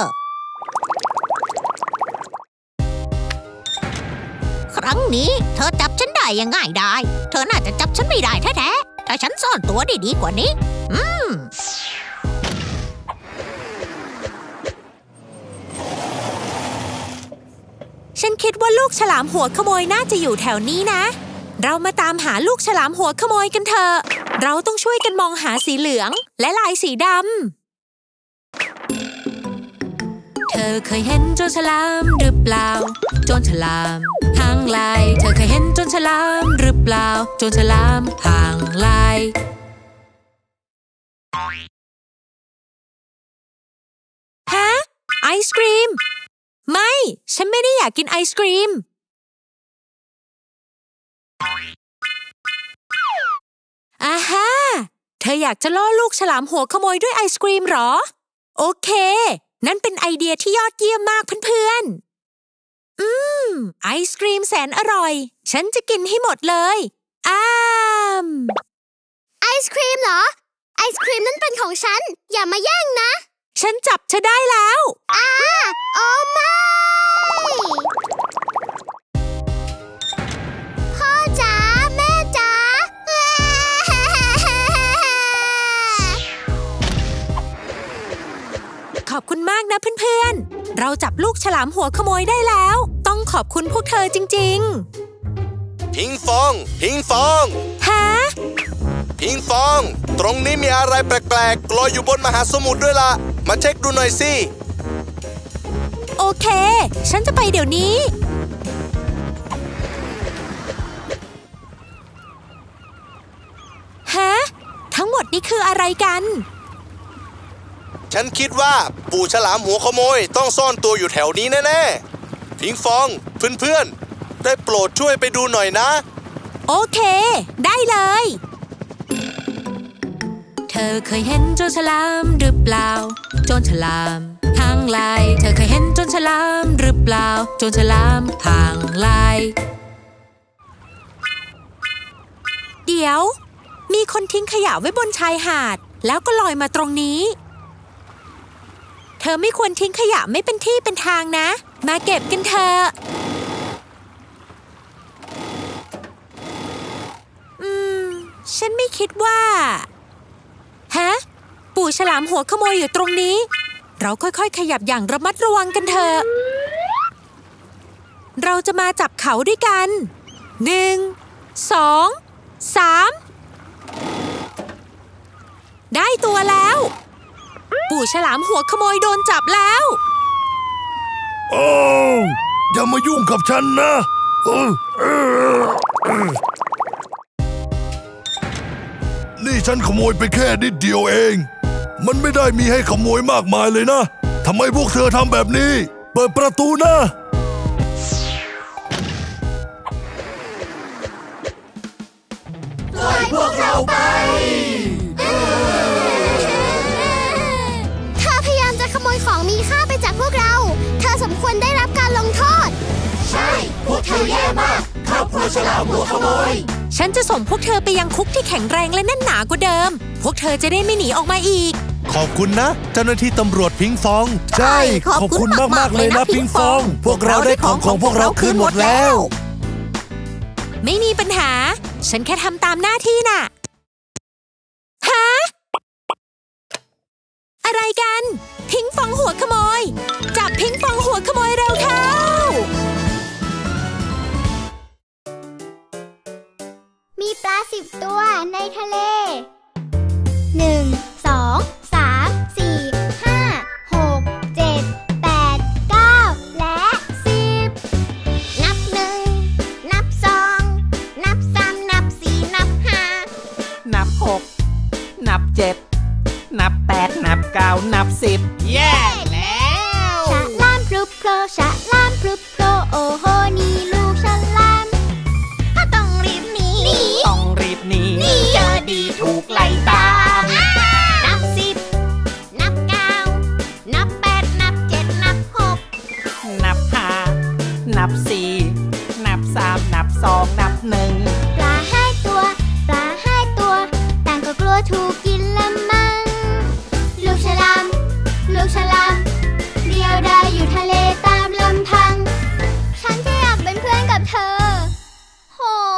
ครั้งนี้เธอจับฉันได้ยังง่ายได้เธอน่าจะจับฉันไม่ได้แท้ๆถ้าฉันซ่อนตัวได้ดีกว่านี้ฉันคิดว่าลูกฉลามหัวขโมยน่าจะอยู่แถวนี้นะเรามาตามหาลูกฉลามหัวขโมยกันเถอะเราต้องช่วยกันมองหาสีเหลืองและลายสีดำเธอเคยเห็นโจรฉลามหรือเปล่าโจรฉลามหางลายเธอเคยเห็นโจรฉลามหรือเปล่าโจรฉลามหางลายฮะไอศกรีมไม่ฉันไม่ได้อยากกินไอศกรีมอาฮะเธออยากจะล่อลูกฉลามหัวขโมยด้วยไอศกรีมหรอโอเคนั่นเป็นไอเดียที่ยอดเยี่ยมมากเพื่อนๆไอศกรีมแสนอร่อยฉันจะกินให้หมดเลยไอศครีมเหรอไอศครีมนั้นเป็นของฉันอย่ามาแย่งนะฉันจับเธอได้แล้วโอ้ไม่พ่อจ๋าแม่จ๋าขอบคุณมากนะเพื่อนๆเราจับลูกฉลามหัวขโมยได้แล้วต้องขอบคุณพวกเธอจริงๆพิงฟองฮะพิงฟองตรงนี้มีอะไรแปลกๆลอยอยู่บนมหาสมุทรด้วยล่ะมาเช็คดูหน่อยสิโอเคฉันจะไปเดี๋ยวนี้ฮะทั้งหมดนี้คืออะไรกันฉันคิดว่าปู่ฉลามหัวขโมยต้องซ่อนตัวอยู่แถวนี้แน่ๆพิงฟองเพื่อนๆได้โปรดช่วยไปดูหน่อยนะโอเคได้เลยเธอเคยเห็นโจรฉลามหรือเปล่าโจรฉลามหางลายเธอเคยเห็นโจรฉลามหรือเปล่าโจรฉลามหางลายเดี๋ยวมีคนทิ้งขยะไว้บนชายหาดแล้วก็ลอยมาตรงนี้เธอไม่ควรทิ้งขยะไม่เป็นที่เป็นทางนะมาเก็บกันเถอะฉันไม่คิดว่าฮะปู่ฉลามหัวขโมยอยู่ตรงนี้เราค่อยๆขยับอย่างระมัดระวังกันเถอะเราจะมาจับเขาด้วยกัน1 2 3ได้ตัวแล้วปู่ฉลามหัวขโมยโดนจับแล้วโอ้อย่ามายุ่งกับฉันนะนี่ฉันขโมยไปแค่นิดเดียวเองมันไม่ได้มีให้ขโมยมากมายเลยนะทำไมพวกเธอทำแบบนี้เปิดประตูนะปล่อยพวกเราไปเธอพยายามจะขโมยของมีค่าไปจากพวกเราเธอสมควรได้รับการลงโทษใช่พวกเธอแย่มากครอบครัวฉลามหัวขโมยฉันจะส่งพวกเธอไปยังคุกที่แข็งแรงและแน่นหนากว่าเดิมพวกเธอจะได้ไม่หนีออกมาอีกขอบคุณนะเจ้าหน้าที่ตำรวจพิงฟองใช่ขอบคุณมากๆเลยนะพิงฟองพวกเราได้ของพวกเราคืนหมดแล้วไม่มีปัญหาฉันแค่ทำตามหน้าที่น่ะฮะอะไรกันพิงฟองหัวขโมยจับพิงฟองหัวขโมยเร็วเข้ามีปลา10 ตัวในทะเล1 2 3 4 5 6 7 8 9และ10นับ1นับ2นับ3นับ4นับ5 นับ6นับ7นับ8นับ9นับ10แย่แล้วฉลามพลุบโผล่ฉลามพลุบโผล่โอ้โหนี่ลูกฉลามต้องรีบหนีเจอดีถูกไล่ตามนับ10นับ9นับ8นับ7นับ6 นับ5นับ4นับ3นับ2นับ1 ปลา5 ตัวต่างก็กลัวถูกกินละมั้งลูกฉลามเดียวดายอยู่ทะเลตามลำพังฉันแค่อยากเป็นเพื่อนกับเธอโห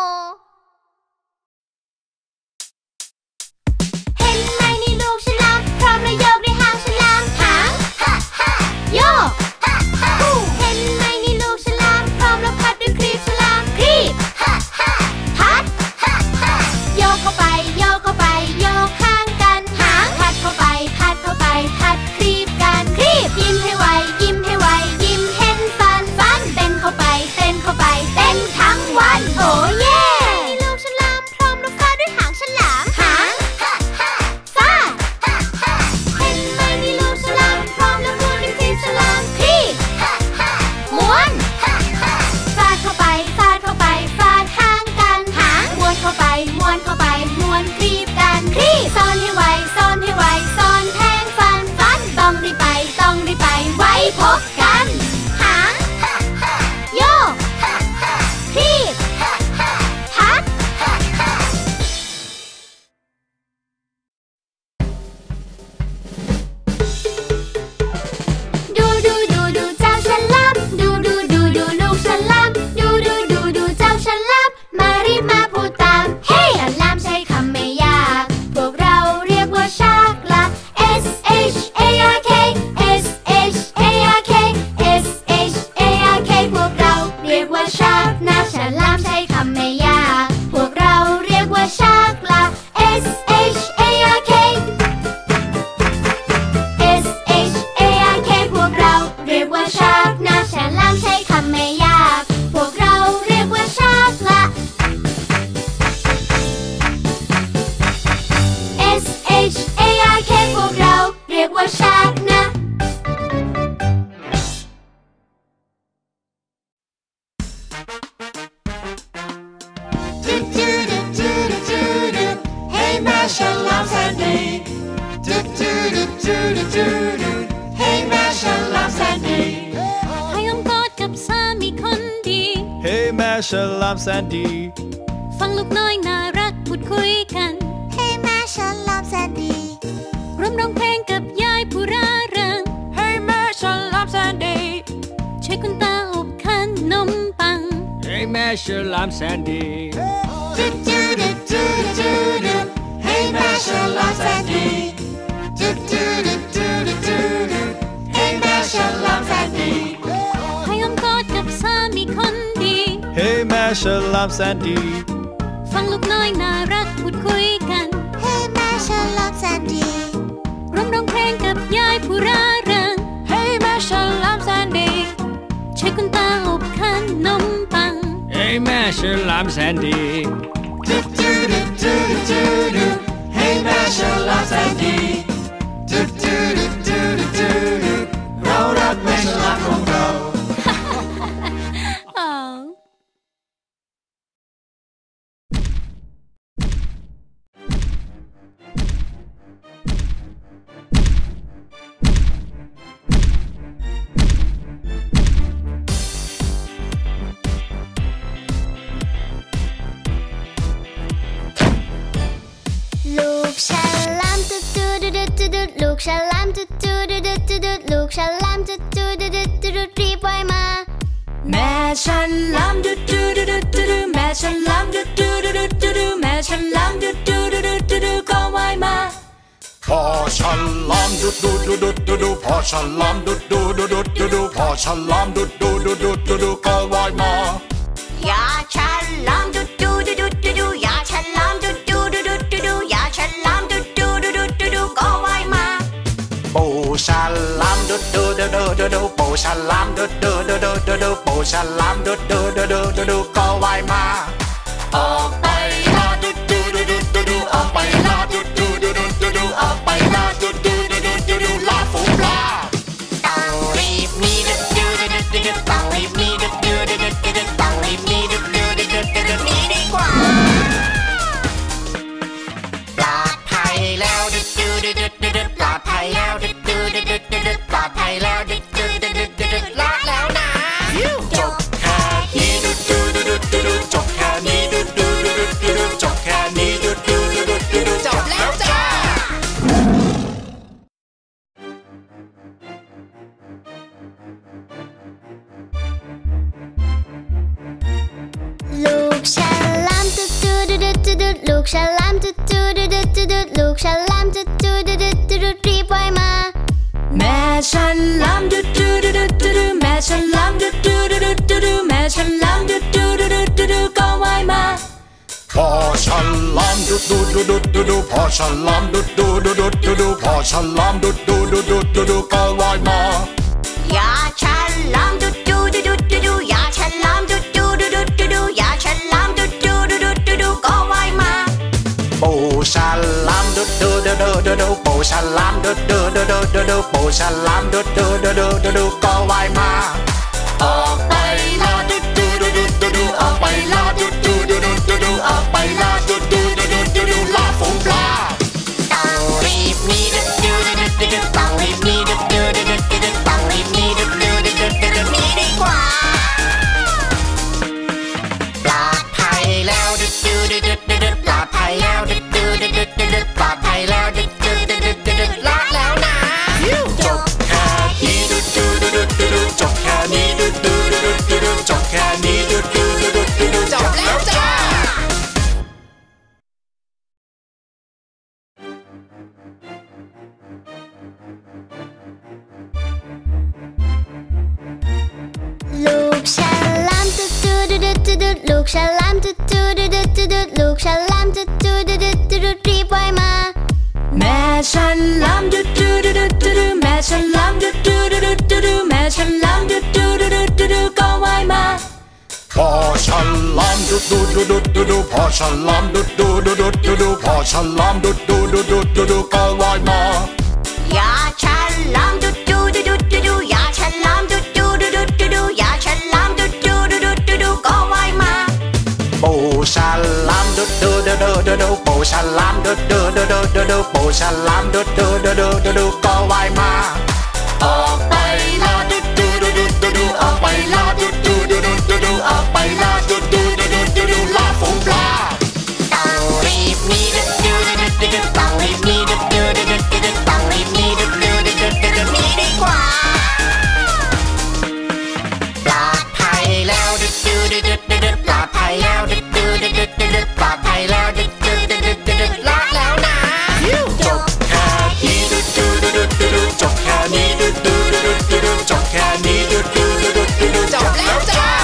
เห็นไหมนี่ลูกฉลามพร้อมระยกด้วยหางฉลามหางโยกเห็นไหมนี่ลูกฉลามพร้อมแล้วพัดด้วยครีบฉลามครีบพัดโยกเข้าไปโยกข้างกันหางพัดเข้าไปพัดครีบกันครีบยิ้มให้ไวยิ้มเห็นฟันเต้นเข้าไปเต้นทั้งวันโอ้เย่นี่ลูกฉลามพร้อมแล้วฟาดด้วยหางฉลามหางฟาดเห็นไหมนี่ลูกฉลามพร้อมแล้วม้วนด้วยครีบฉลามครีบม้วนฟาดเข้าไปฟาดหางกันหางม้วนเข้าไปม้วนครีบกันครีบซ่อนให้ไวซ่อนแทงฟันต้องรีบไปไว้พบกันหางโยกครีบพัดดูเจ้าฉลามดูลูกฉลามดูเจ้าฉลามมารีบมาพูดตามเฮ้ฉลามใช้คำไม่ยากพวกเราเรียกว่าชากละ S H A R K S H A R K S H A R K พวกเราเรียกว่าชากนะฉลามใช้คำไม่ยากพวกเราเรียกว่าชากละ S H A R K S H A R K พวกเราเรียกว่าชากนะฉลามใช้คำไม่ยากพวกเราเรียกว่าชากละ S H A R K พวกเราเรียกว่าชากนะให้แม่ฉลามแสนดีให้แม่ฉลามแสนดีให้อ้อมกอดกับสามีคนดี Hey แม่ฉลามแสนดีฟังลูกน้อยน่ารักพูดคุยกันให้แม่ฉลามแสนดีร่วมร้องเพลงกับยายผู้ร่าเริงให้แม่ฉลามแสนดีช่วยคุณตาอบขนมปังให้แม่ฉลามแสนดีให้แม่ฉลามแสนดีให้แม่ฉลามแสนดีให้อ้อมกอดกับสามีคนดีให้แม่ฉลามแสนดีฟังลูกน้อยน่ารักพูดคุยกันให้แม่ฉลามแสนดีร่วมร้องเพลงกับยายผู้ร่าเริงให้แม่ฉลามแสนดีช่วยคุณตาอบขนมปังให้แม่ฉลามแสนดีให้แม่ฉลามแสนดีเรารักแม่ฉลามของเราลูกฉลามตุ๊ดตุ๊ดตุ๊ดตุ๊ดตุ๊ดลูกฉลามตุ๊ดตุ๊ดตุ๊ดตุ๊ดตุ๊ดลูกฉลามตุ๊ดตุ๊ดตุ๊ดตุ๊ดตุ๊ดรีบว่ายมาแม่ฉลามตุ๊ดตุ๊ดตุ๊ดตุ๊ดแม่ฉลามตุ๊ดตุ๊ดตุ๊ดตุ๊ดแม่ฉลามตุ๊ดตุ๊ดตุ๊ดตุ๊ดก็ว่ายมาพ่อฉลามดุดดุดดุดดุดดุพ่อฉลามดุดดุดดุดดุดพ่อฉลามดุดดุดดุดดุดก็ว่ายมาอย่าฉลามดุดดุดดุดดุดอย่าฉลามดุดดุดดุดดุดอย่าฉลามดุดดุดดุดดุดก็ว่ายมาปูฉลามดุดดุดดุดดุดปูฉลามดุดดุดดุดดุดปูฉลามดุดดุดดุดดุดก็ว่ายมาออกไปลาดุดดุดดุดดุดออกไปลาดุดดุดดุดดุดออกไปลาดุดดุดดุดดุดลาฝูงปลาต้องรีบหนีดุดดุดดุดดุดต้องรีบหนีดุดดุดดุดดุดต้องรีบหนีดุดดุดดุดดุดหนีดีกว่าปลอดภัยแล้วดุดดุดดุดดุดปลอดภัยแล้วดุดดุดดุดดุดปลอดภัยแล้วดุดดุดดุดดุดรอดแล้วนะจบแค่นี้ดุดดุดดุดดุดจบแค่นี้ดุดดุดดุดดุดจบแค่นี้ดุดดุดดุดดุดจบแล้วจ้าลูกฉลามตุ๊ดตุ๊ดตุ๊ดตุ๊ดลูกฉลามตุ๊ดตุ๊ดตุ๊ดตุ๊ดลูกฉลามตุ๊ดตุ๊ดตุ๊ดตุ๊ดรีบว่ายมาแม่ฉลามตุ๊ดตุ๊ดตุ๊ดตุ๊ดแม่ฉลามตุ๊ดตุ๊ดตุ๊ดตุ๊ดแม่ฉลามตุ๊ดตุ๊ดตุ๊ดตุ๊ดก็ว่ายมาพ่อฉลามดุดดุดดุดดุดพ่อฉลามดุดดุดดุดดุดพ่อฉลามดุดดุดดุดดุดก็ว่ายมาอย่าฉลามดุดดุดดุดดุดอย่าฉลามดุดดุดดุดดุดอย่าฉลามดุดดุดดุดดุดก็ว่ายมาปูฉลามดุดดุดดุดดุดปูฉลามดุดดุดดุดดุดปูฉลามดุดดุดดุดดุดก็ว่ายมาออกไปลาดุดดุดดุดดุดออกไปลาดุดดุดดุดดุดออกไปลาดุดดุดดุดดุดลาฝูงปลาต้องรีบหนีดุดดุดดุดดุดต้องรีบหนีดุดดุดดุดดุดต้องรีบหนีดุดดุดดุดดุดหนีดีกว่าปลอดภัยแล้วดุดดุดดุดดุดปลอดภัยแล้วดุดดุดดุดดุดปลอดภัยแล้วดุดดุดดุดดุดรอดแล้วนะจบแค่นี้ดุดดุดดุดดุดจบแค่นี้ดุดดุดดุดดุดจบแค่นี้ดุดดุดดุดดุดจบแล้วจ้าลูกฉลามตุ๊ดตุ๊ดตุ๊ดตุ๊ดลูกฉลามตุ๊ดตุ๊ดตุ๊ดตุ๊ดลูกฉลามตุ๊ดตุ๊ดตุ๊ดตุ๊ดรีบว่ายมาแม่ฉลามตุ๊ดตุ๊ดตุ๊ดตุ๊ดแม่ฉลามตุ๊ดตุ๊ดตุ๊ดตุ๊ดแม่ฉลามตุ๊ดตุ๊ดตุ๊ดตุ๊ดก็ว่ายมาพ่อฉลามดุดดุดดุดดุดพ่อฉลามดุดดุดดุดดุดพ่อฉลามดุดดุดดุดดุดก็ว่ายมาอย่าฉลามดุดดุดดุดดุดอย่าฉลามดุดดุดดุดดุดอย่าฉลามดุดดุดดุดดุดก็ว่ายมาปูฉลามดุดดุดดุดดุดปูฉลามดุดดุดดุดดุดปูฉลามดุดดุดดุดดุดก็ว่ายมาออกไปลาดุดดุดดุดดุดออกไปลาดุดดุดดุดดุดออกไปลาดุดดุดดุดดุดลาฝูงปลาต้องรีบดุดต้องรีบหนีดุดดุดดุดดุดต้องรีบหนีดุดดุดดุดดุดหนีดีกว่าปลอดภัยแล้วดุดดุดดุดดุดปลอดภัยแล้วดุดดุดดุดดุดปลอดภัยแล้วดุดดุดดุดดุดรอดแล้วนะจบแค่นี้ดุดดุดดุดดุดจบแค่นี้ดุดดุดดุดดุดจบแค่นี้ดุดดุดดุดดุดจบแล้วจ้า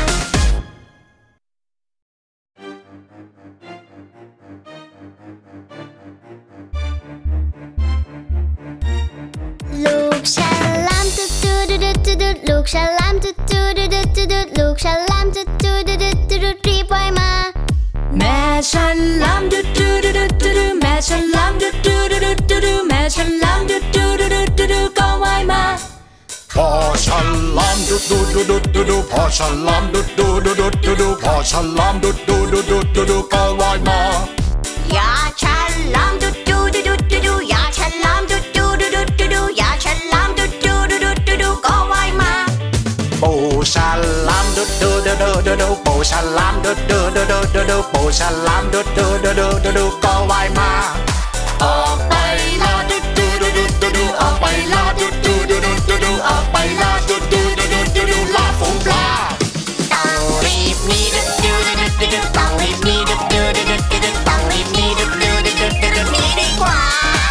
ลูกฉลามจุดจุดดุดจุดลูกฉลามจุดจุดดุดจุดลูกฉลามจุดจุดดุดจุดรีบว่ายมาแม่ฉลามดุดดุดดุดดุดแม่ฉลามดุดดุดดุดดุดแม่ฉลามดุดดุดดุดดุดก็ว่ายมาพ่อฉลามดุดดุดดุดดุดพ่อฉลามดุดดุดดุดดุดพ่อฉลามดุดดุดดุดดุดก็ว่ายมาอย่าฉลามดุดดุดดุดดุดอย่าฉลามดุดดุดดุดดุดอย่าฉลามดุดดุดดุดดุดก็ว่ายมาปูฉลามดุดดุดดุดดุดปูฉลามดุดดุดดุดดุดปูฉลามดุดดุดดุดดุดก็ว่ายมาออกไปลาดุดดุดดุดดุดออกไปลาดุดดุดดุดดุดออกไปลาดุดดุดดุดดุดลาฝูงปลาต้องรีบหนีดุดดุดดุดดุดต้องรีบหนีดุดดุดดุดดุดต้องรีบหนีดุดดุดดุดดุดหนีดีกว่า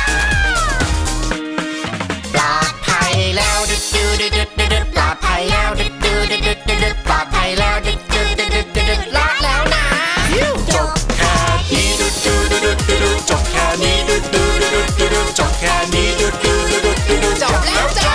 ปลอดภัยแล้วดุดดุดดุดดุดปลอดภัยแล้วดุดดุดดุดดุดปลอดภัยแล้วดุดดุดดุดดุดรอดแล้วนะจบแค่นี้ดุดดุดดุดดุดจบแค่นี้ดุดดุดดุดดุดจบแค่นี้ดุดดุดดุดดุดจบแล้วจ้า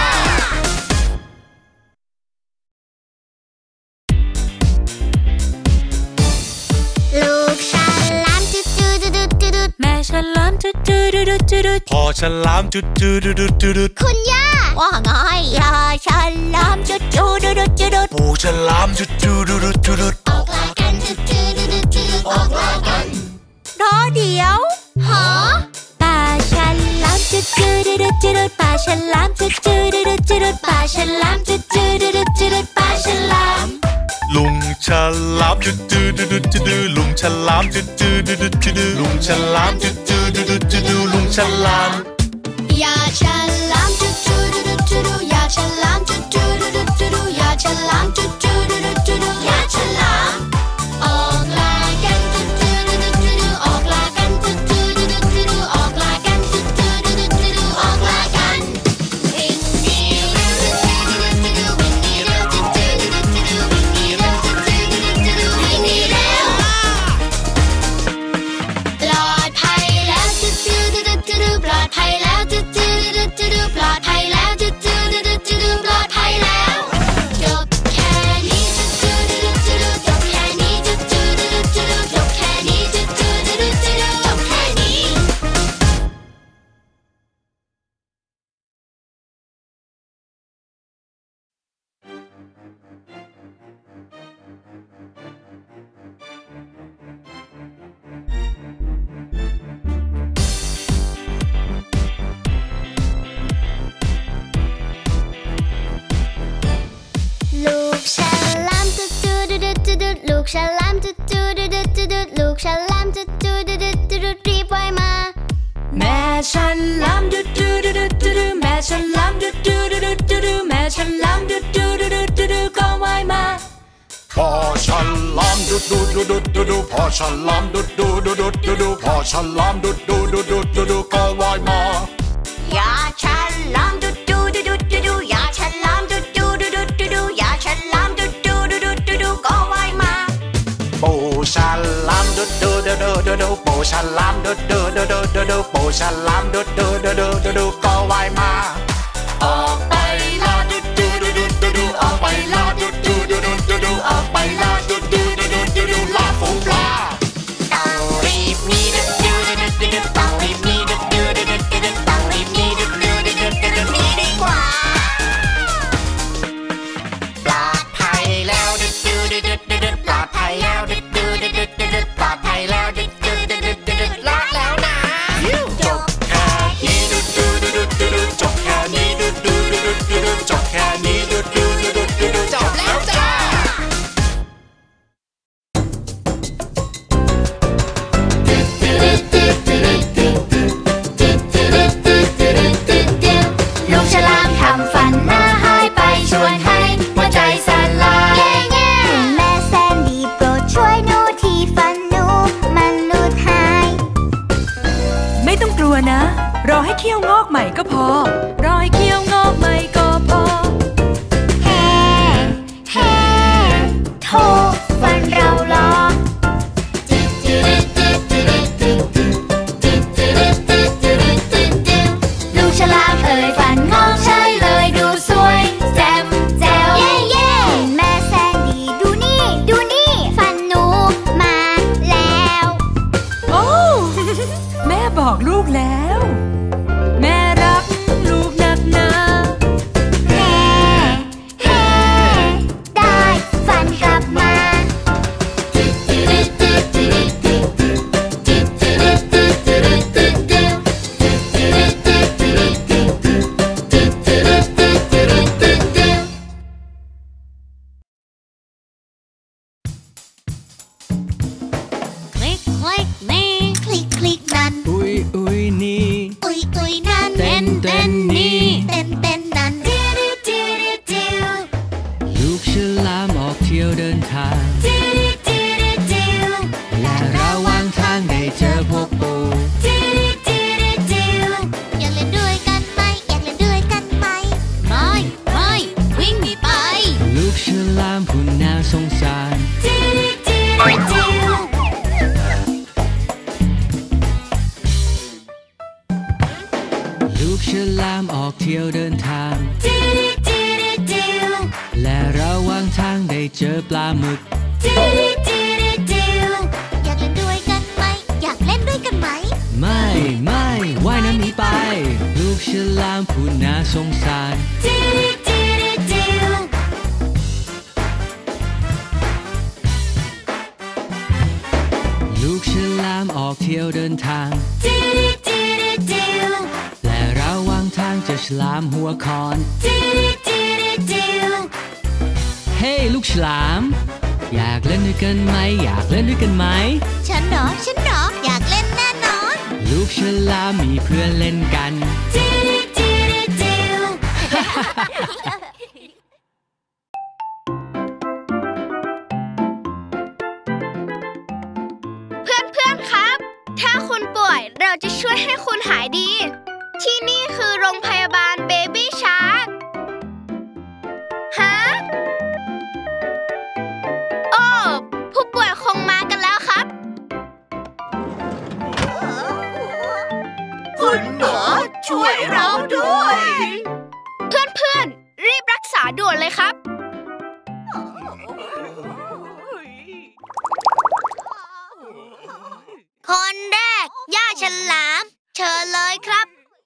ลูกฉลามจุดจุดดุดดุดแม่ฉลามจุดจุดดุดดุดพ่อฉลามจุดจุดดุดดุดคุณย่าว่าไงอย่าฉลามจุดจุดดุดดุดปู่ฉลามจุดจุดดุดดุดออกลากันจุดจุดดุดดุดออกลากันรอเดี๋ยวหอป่าฉลามจุดจุดดุดดุดป่าฉลามจุดจุดดุดดุดป่าฉลามจุดจุดดุดดุดป่าฉลามลุงฉลามจุดจุดดุดดุดลุงฉลามจุดจุดดุดดุดลุงฉลามจุดจุดดุดดุดลุงฉลามอย่าฉลามจุดจุดดุดดุดอย่าฉลามจุดจุดดุดดุดอย่าฉลามจุดจุดดุดดุดอย่าฉลามออกลากันจุดจุดดุดดุดออกลากันจุดจุดดุดดุดออกลากันจุดจุดดุดดุดออกลากันวิ่งหนีเร็วจุดจุดดุดดุดวิ่งหนีเร็วจุดจุดดุดดุดวิ่งหนีเร็วจุดจุดดุดดุดวิ่งหนีเร็วปลอดภัยแล้วจุดจุดดุดดุดปลอดภัยแล้วจุดจุดดุดดุดปลอดภัยแล้วจุดจุดดุดดุดปลอดภัยแล้วจบแค่นี้จุดจุดดุดดุดจบแค่นี้จุดจุดดุดดุดจบแค่นี้จุดจุดดุดดุดจบแค่นี้ลูกฉลามจุดจุดดุดดุดลูกฉลามจุดจุดดุดดุดลูกฉลามจุดจุดดุดดุดรีบว่ายมาแม่ฉลามดุดดุดดุดดุดแม่ฉลามดุดดุดดุดดุดแม่ฉลามดุดดุดดุดดุดก็ว่ายมาพ่อฉลามดุดดุดดุดดุดพ่อฉลามดุดดุดดุดดุดพ่อฉลามดุดดุดดุดดุดก็ว่ายมาอย่าฉลามดุดดุดดุดดุดอย่าฉลามดุดดุดดุดดุดอย่าฉลามดุดดุดดุดดุดก็ว่ายมาปูฉลามดุดดุดดุดดุดปูฉลามดุดดุดดุดดุดปูฉลามดุดดุดดุดดุดก็ว่ายมาออกไปลาดุดดุดดุดดุดออกไปลาดุดดุดดุดดุดออกไปลาดุดดุดดุดดุดลาฝูงปลาต้องรีบหนีดุดดุดดุดดุดต้องรีบหนีดุดดุดดุดดุดต้องรีบหนีดุดดุดดุดดุดหนีดีกว่าปลอดภัยแล้วดุดดุดดุดดุดปลอดภัยแล้วดุดดุดดุดดุดปลอดภัยแล้วดุดดุดดุดดุดรอดแล้วนะจบแค่นี้ดุดดุดดุดดุดจบแค่นี้ดุดดุดวนะรอให้เขี้ยวงอกใหม่ก็พอรอให้เขี้ยวงอกใหม่ก็พอแฮ่แฮ่โทฟันเราลอลูกฉลามเอ่ยฟันงอกใช่เลยดูสวยแจ่มแจ๋วเย่แม่แซนดี้ดูนี่ฟันหนูมาแล้วโอ้ แม่บอกลูกแล้วแม่รักลูกนักหนาแฮ่แฮ่ได้ฟันกลับมาคนแรกย่าฉลามเชิญเลยครับ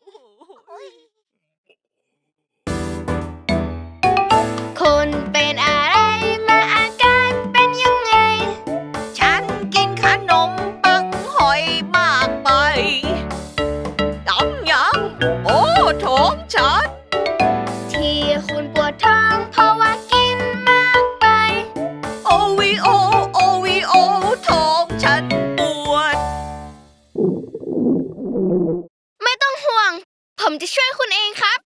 คุณเป็นอะไรมาอาการเป็นยังไงฉันกินขนมปังหอยมากไปยังโอ้ท้องฉันที่คุณปวดท้องเพราะว่ากินมากไปโอวีโอท้องฉันปวดไม่ต้องห่วงผมจะช่วยคุณเองครับ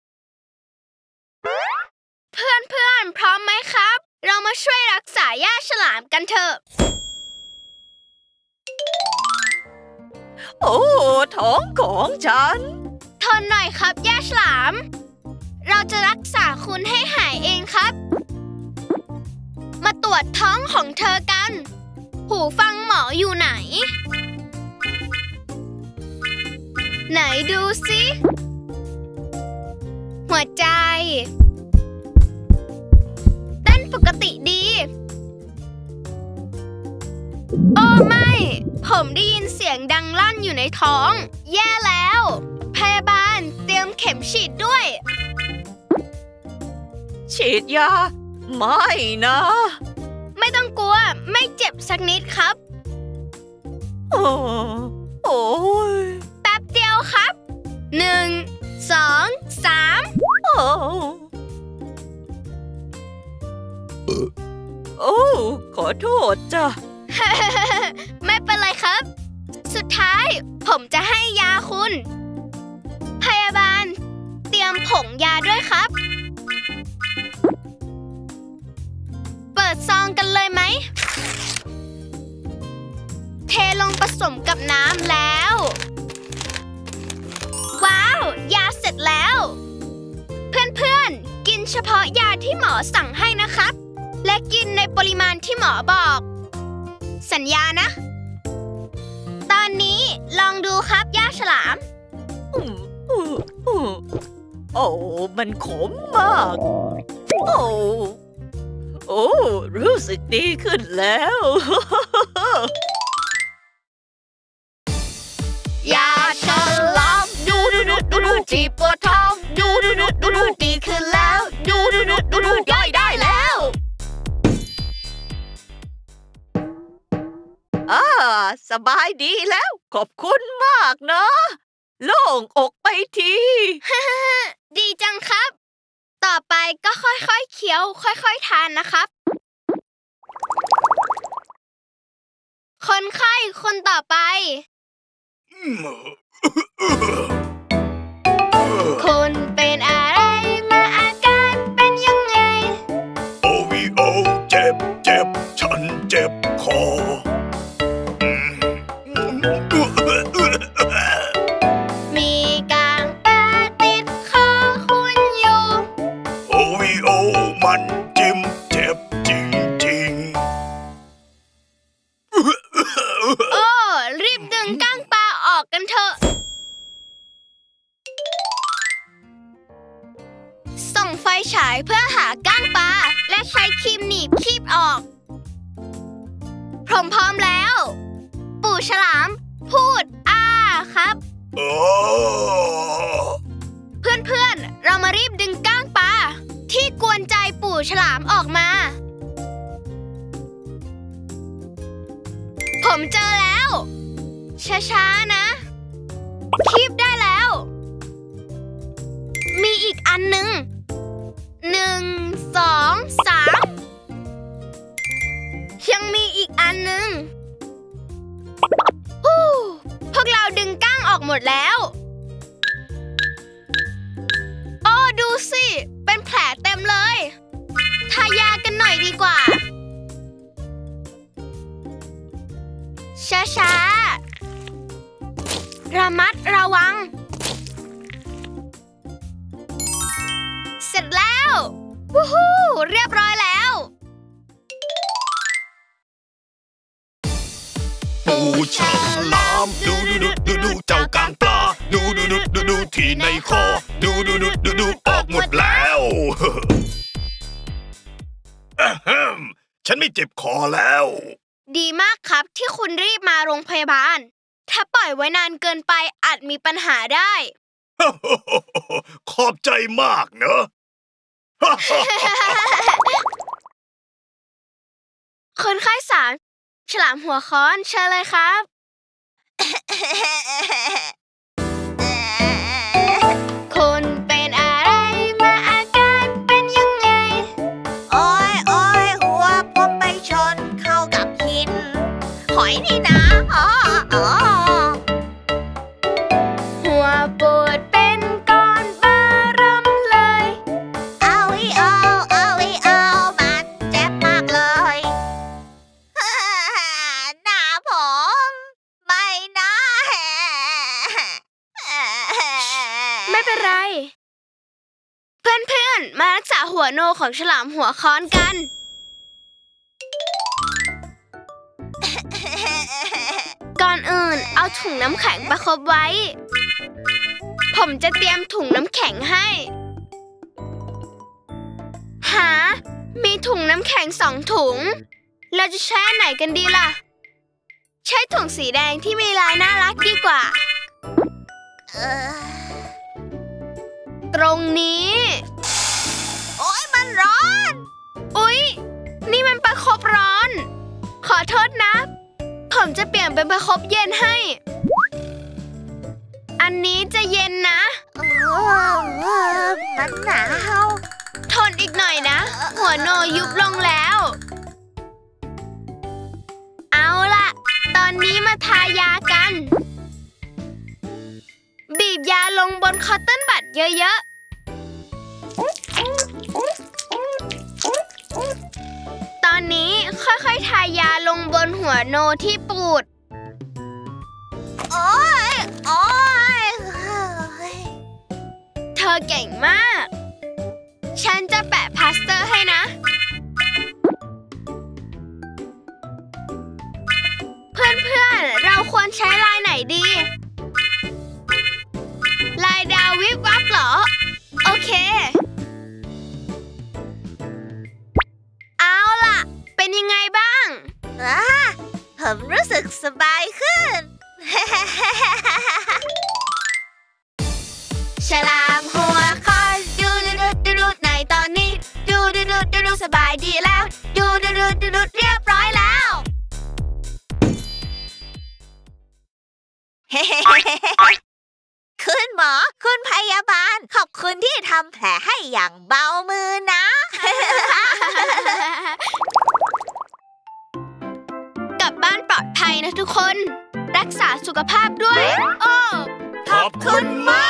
เพื่อนพร้อมไหมครับเรามาช่วยรักษาย่าฉลามกันเถอะโอ้ท้องของฉันทนหน่อยครับย่าฉลามเราจะรักษาคุณให้หายเองครับมาตรวจท้องของเธอกันหูฟังหมออยู่ไหนดูสิหัวใจเต้นปกติดีโอ้ไม่ผมได้ยินเสียงดังลั่นอยู่ในท้องแย่แล้วพยาบาลเตรียมเข็มฉีดด้วยฉีดยาไม่นะไม่ต้องกลัวไม่เจ็บสักนิดครับโอ้ยแป๊บเดียวครับ1 2 3 โอ้ขอโทษจ้ะไม่เป็นไรครับสุดท้ายผมจะให้ยาคุณพยาบาลเตรียมผงยาด้วยครับเปิดซองกันเลยไหมเทลงผสมกับน้ำแล้วเฉพาะยาที่หมอสั่งให้นะครับและกินในปริมาณที่หมอบอกสัญญานะตอนนี้ลองดูครับย่าฉลามโอ้มันขมมากโอ้รู้สึกดีขึ้นแล้วยาฉลามดูที่ปวดท้องดูดีขึ้นแล้วดูย่อยได้แล้วสบายดีแล้วขอบคุณมากนะโล่งอกไปทีดีจังครับต่อไปก็ค่อยๆเคี้ยวค่อยๆทานนะครับคนไข้คนต่อไปคุณเป็นอะไรมาอาการเป็นยังไงโอเจ็บฉันเจ็บคอมีกางปลาติดคอคุณอยู่โอมันจิ้มเจ็บจริงโอ้รีบดึงก้างปลาออกกันเถอะส่องไฟฉายเพื่อหาก้างปลาและใช้ครีมหนีบคีบออกผมพร้อมแล้วปู่ฉลามพูดครับเพื่อนๆเรามารีบดึงก้างปลาที่กวนใจปู่ฉลามออกมาผมเจอแล้วช้าๆนะคีบได้แล้วมีอีกอันหนึ่ง1 2 3ยังมีอีกอันหนึ่งพวกเราดึงก้างออกหมดแล้วโอ้ดูสิเป็นแผลเต็มเลยทายากันหน่อยดีกว่าช้าๆระมัดระวังเสร็จแล้ววู้ฮู้เรียบร้อยแล้วปูฉลามดูเจ้ากางปลาดูที่ในคอดูออกหมดแล้วฉันไม่เจ็บคอแล้วดีมากครับที่คุณรีบมาโรงพยาบาลถ้าปล่อยไว้นานเกินไปอาจมีปัญหาได้ขอบใจมากเนอะคนไข้3ฉลามหัวค้อนเชิญเลยครับคุณเป็นอะไรมาอาการเป็นยังไงโอ้ยหัวผมไปชนเข้ากับหินหอยนี่นะหัวปวดเป็นก้อนบารำเลยเอามันเจ็บมากเลยหน้าผมไม่นะไม่เป็นไรเพื่อนๆมารักษาหัวโนของฉลามหัวค้อนกันก่อนอื่นเอาถุงน้ำแข็งประคบไว้ผมจะเตรียมถุงน้ำแข็งให้มีถุงน้ำแข็ง2 ถุงเราจะใช้อันไหนกันดีล่ะใช้ถุงสีแดงที่มีลายน่ารักดีกว่าตรงนี้โอ๊ยมันร้อนอุ๊ยนี่มันประคบร้อนขอโทษนะผมจะเปลี่ยนเป็นประคบเย็นให้อันนี้จะเย็นนะมันหนาวทนอีกหน่อยนะหัวโนยุบลงแล้วเอาล่ะตอนนี้มาทายากันบีบยาลงบนคอตเติ้ลบัดเยอะๆตอนนี้ค่อยๆทายาลงบนหัวโนที่ปูดโอ๊ยเธอเก่งมากฉันจะใช้ลายไหนดี ลายดาววิบวับเหรอ โอเค เอาล่ะ เป็นยังไงบ้างผมรู้สึกสบายขึ้นฉลามหัวคอยดูในตอนนี้ดูสบายดีแล้วดูเรียบร้อยแล้วคุณหมอคุณพยาบาลขอบคุณที่ทำแผลให้อย่างเบามือนะกลับบ้านปลอดภัยนะทุกคน รักษาสุขภาพด้วยโอ้ขอบคุณมาก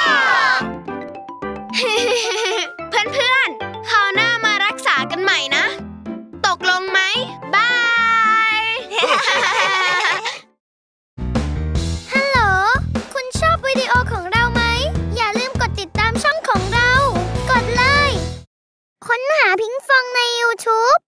เพื่อนๆคราวหน้ามารักษากันใหม่นะ ตกลงไหมบายฮัลโหล คุณชอบวิดีโอของเราไหม อย่าลืมกดติดตามช่องของเรา กดเลย ค้นหาพิงฟองใน YouTube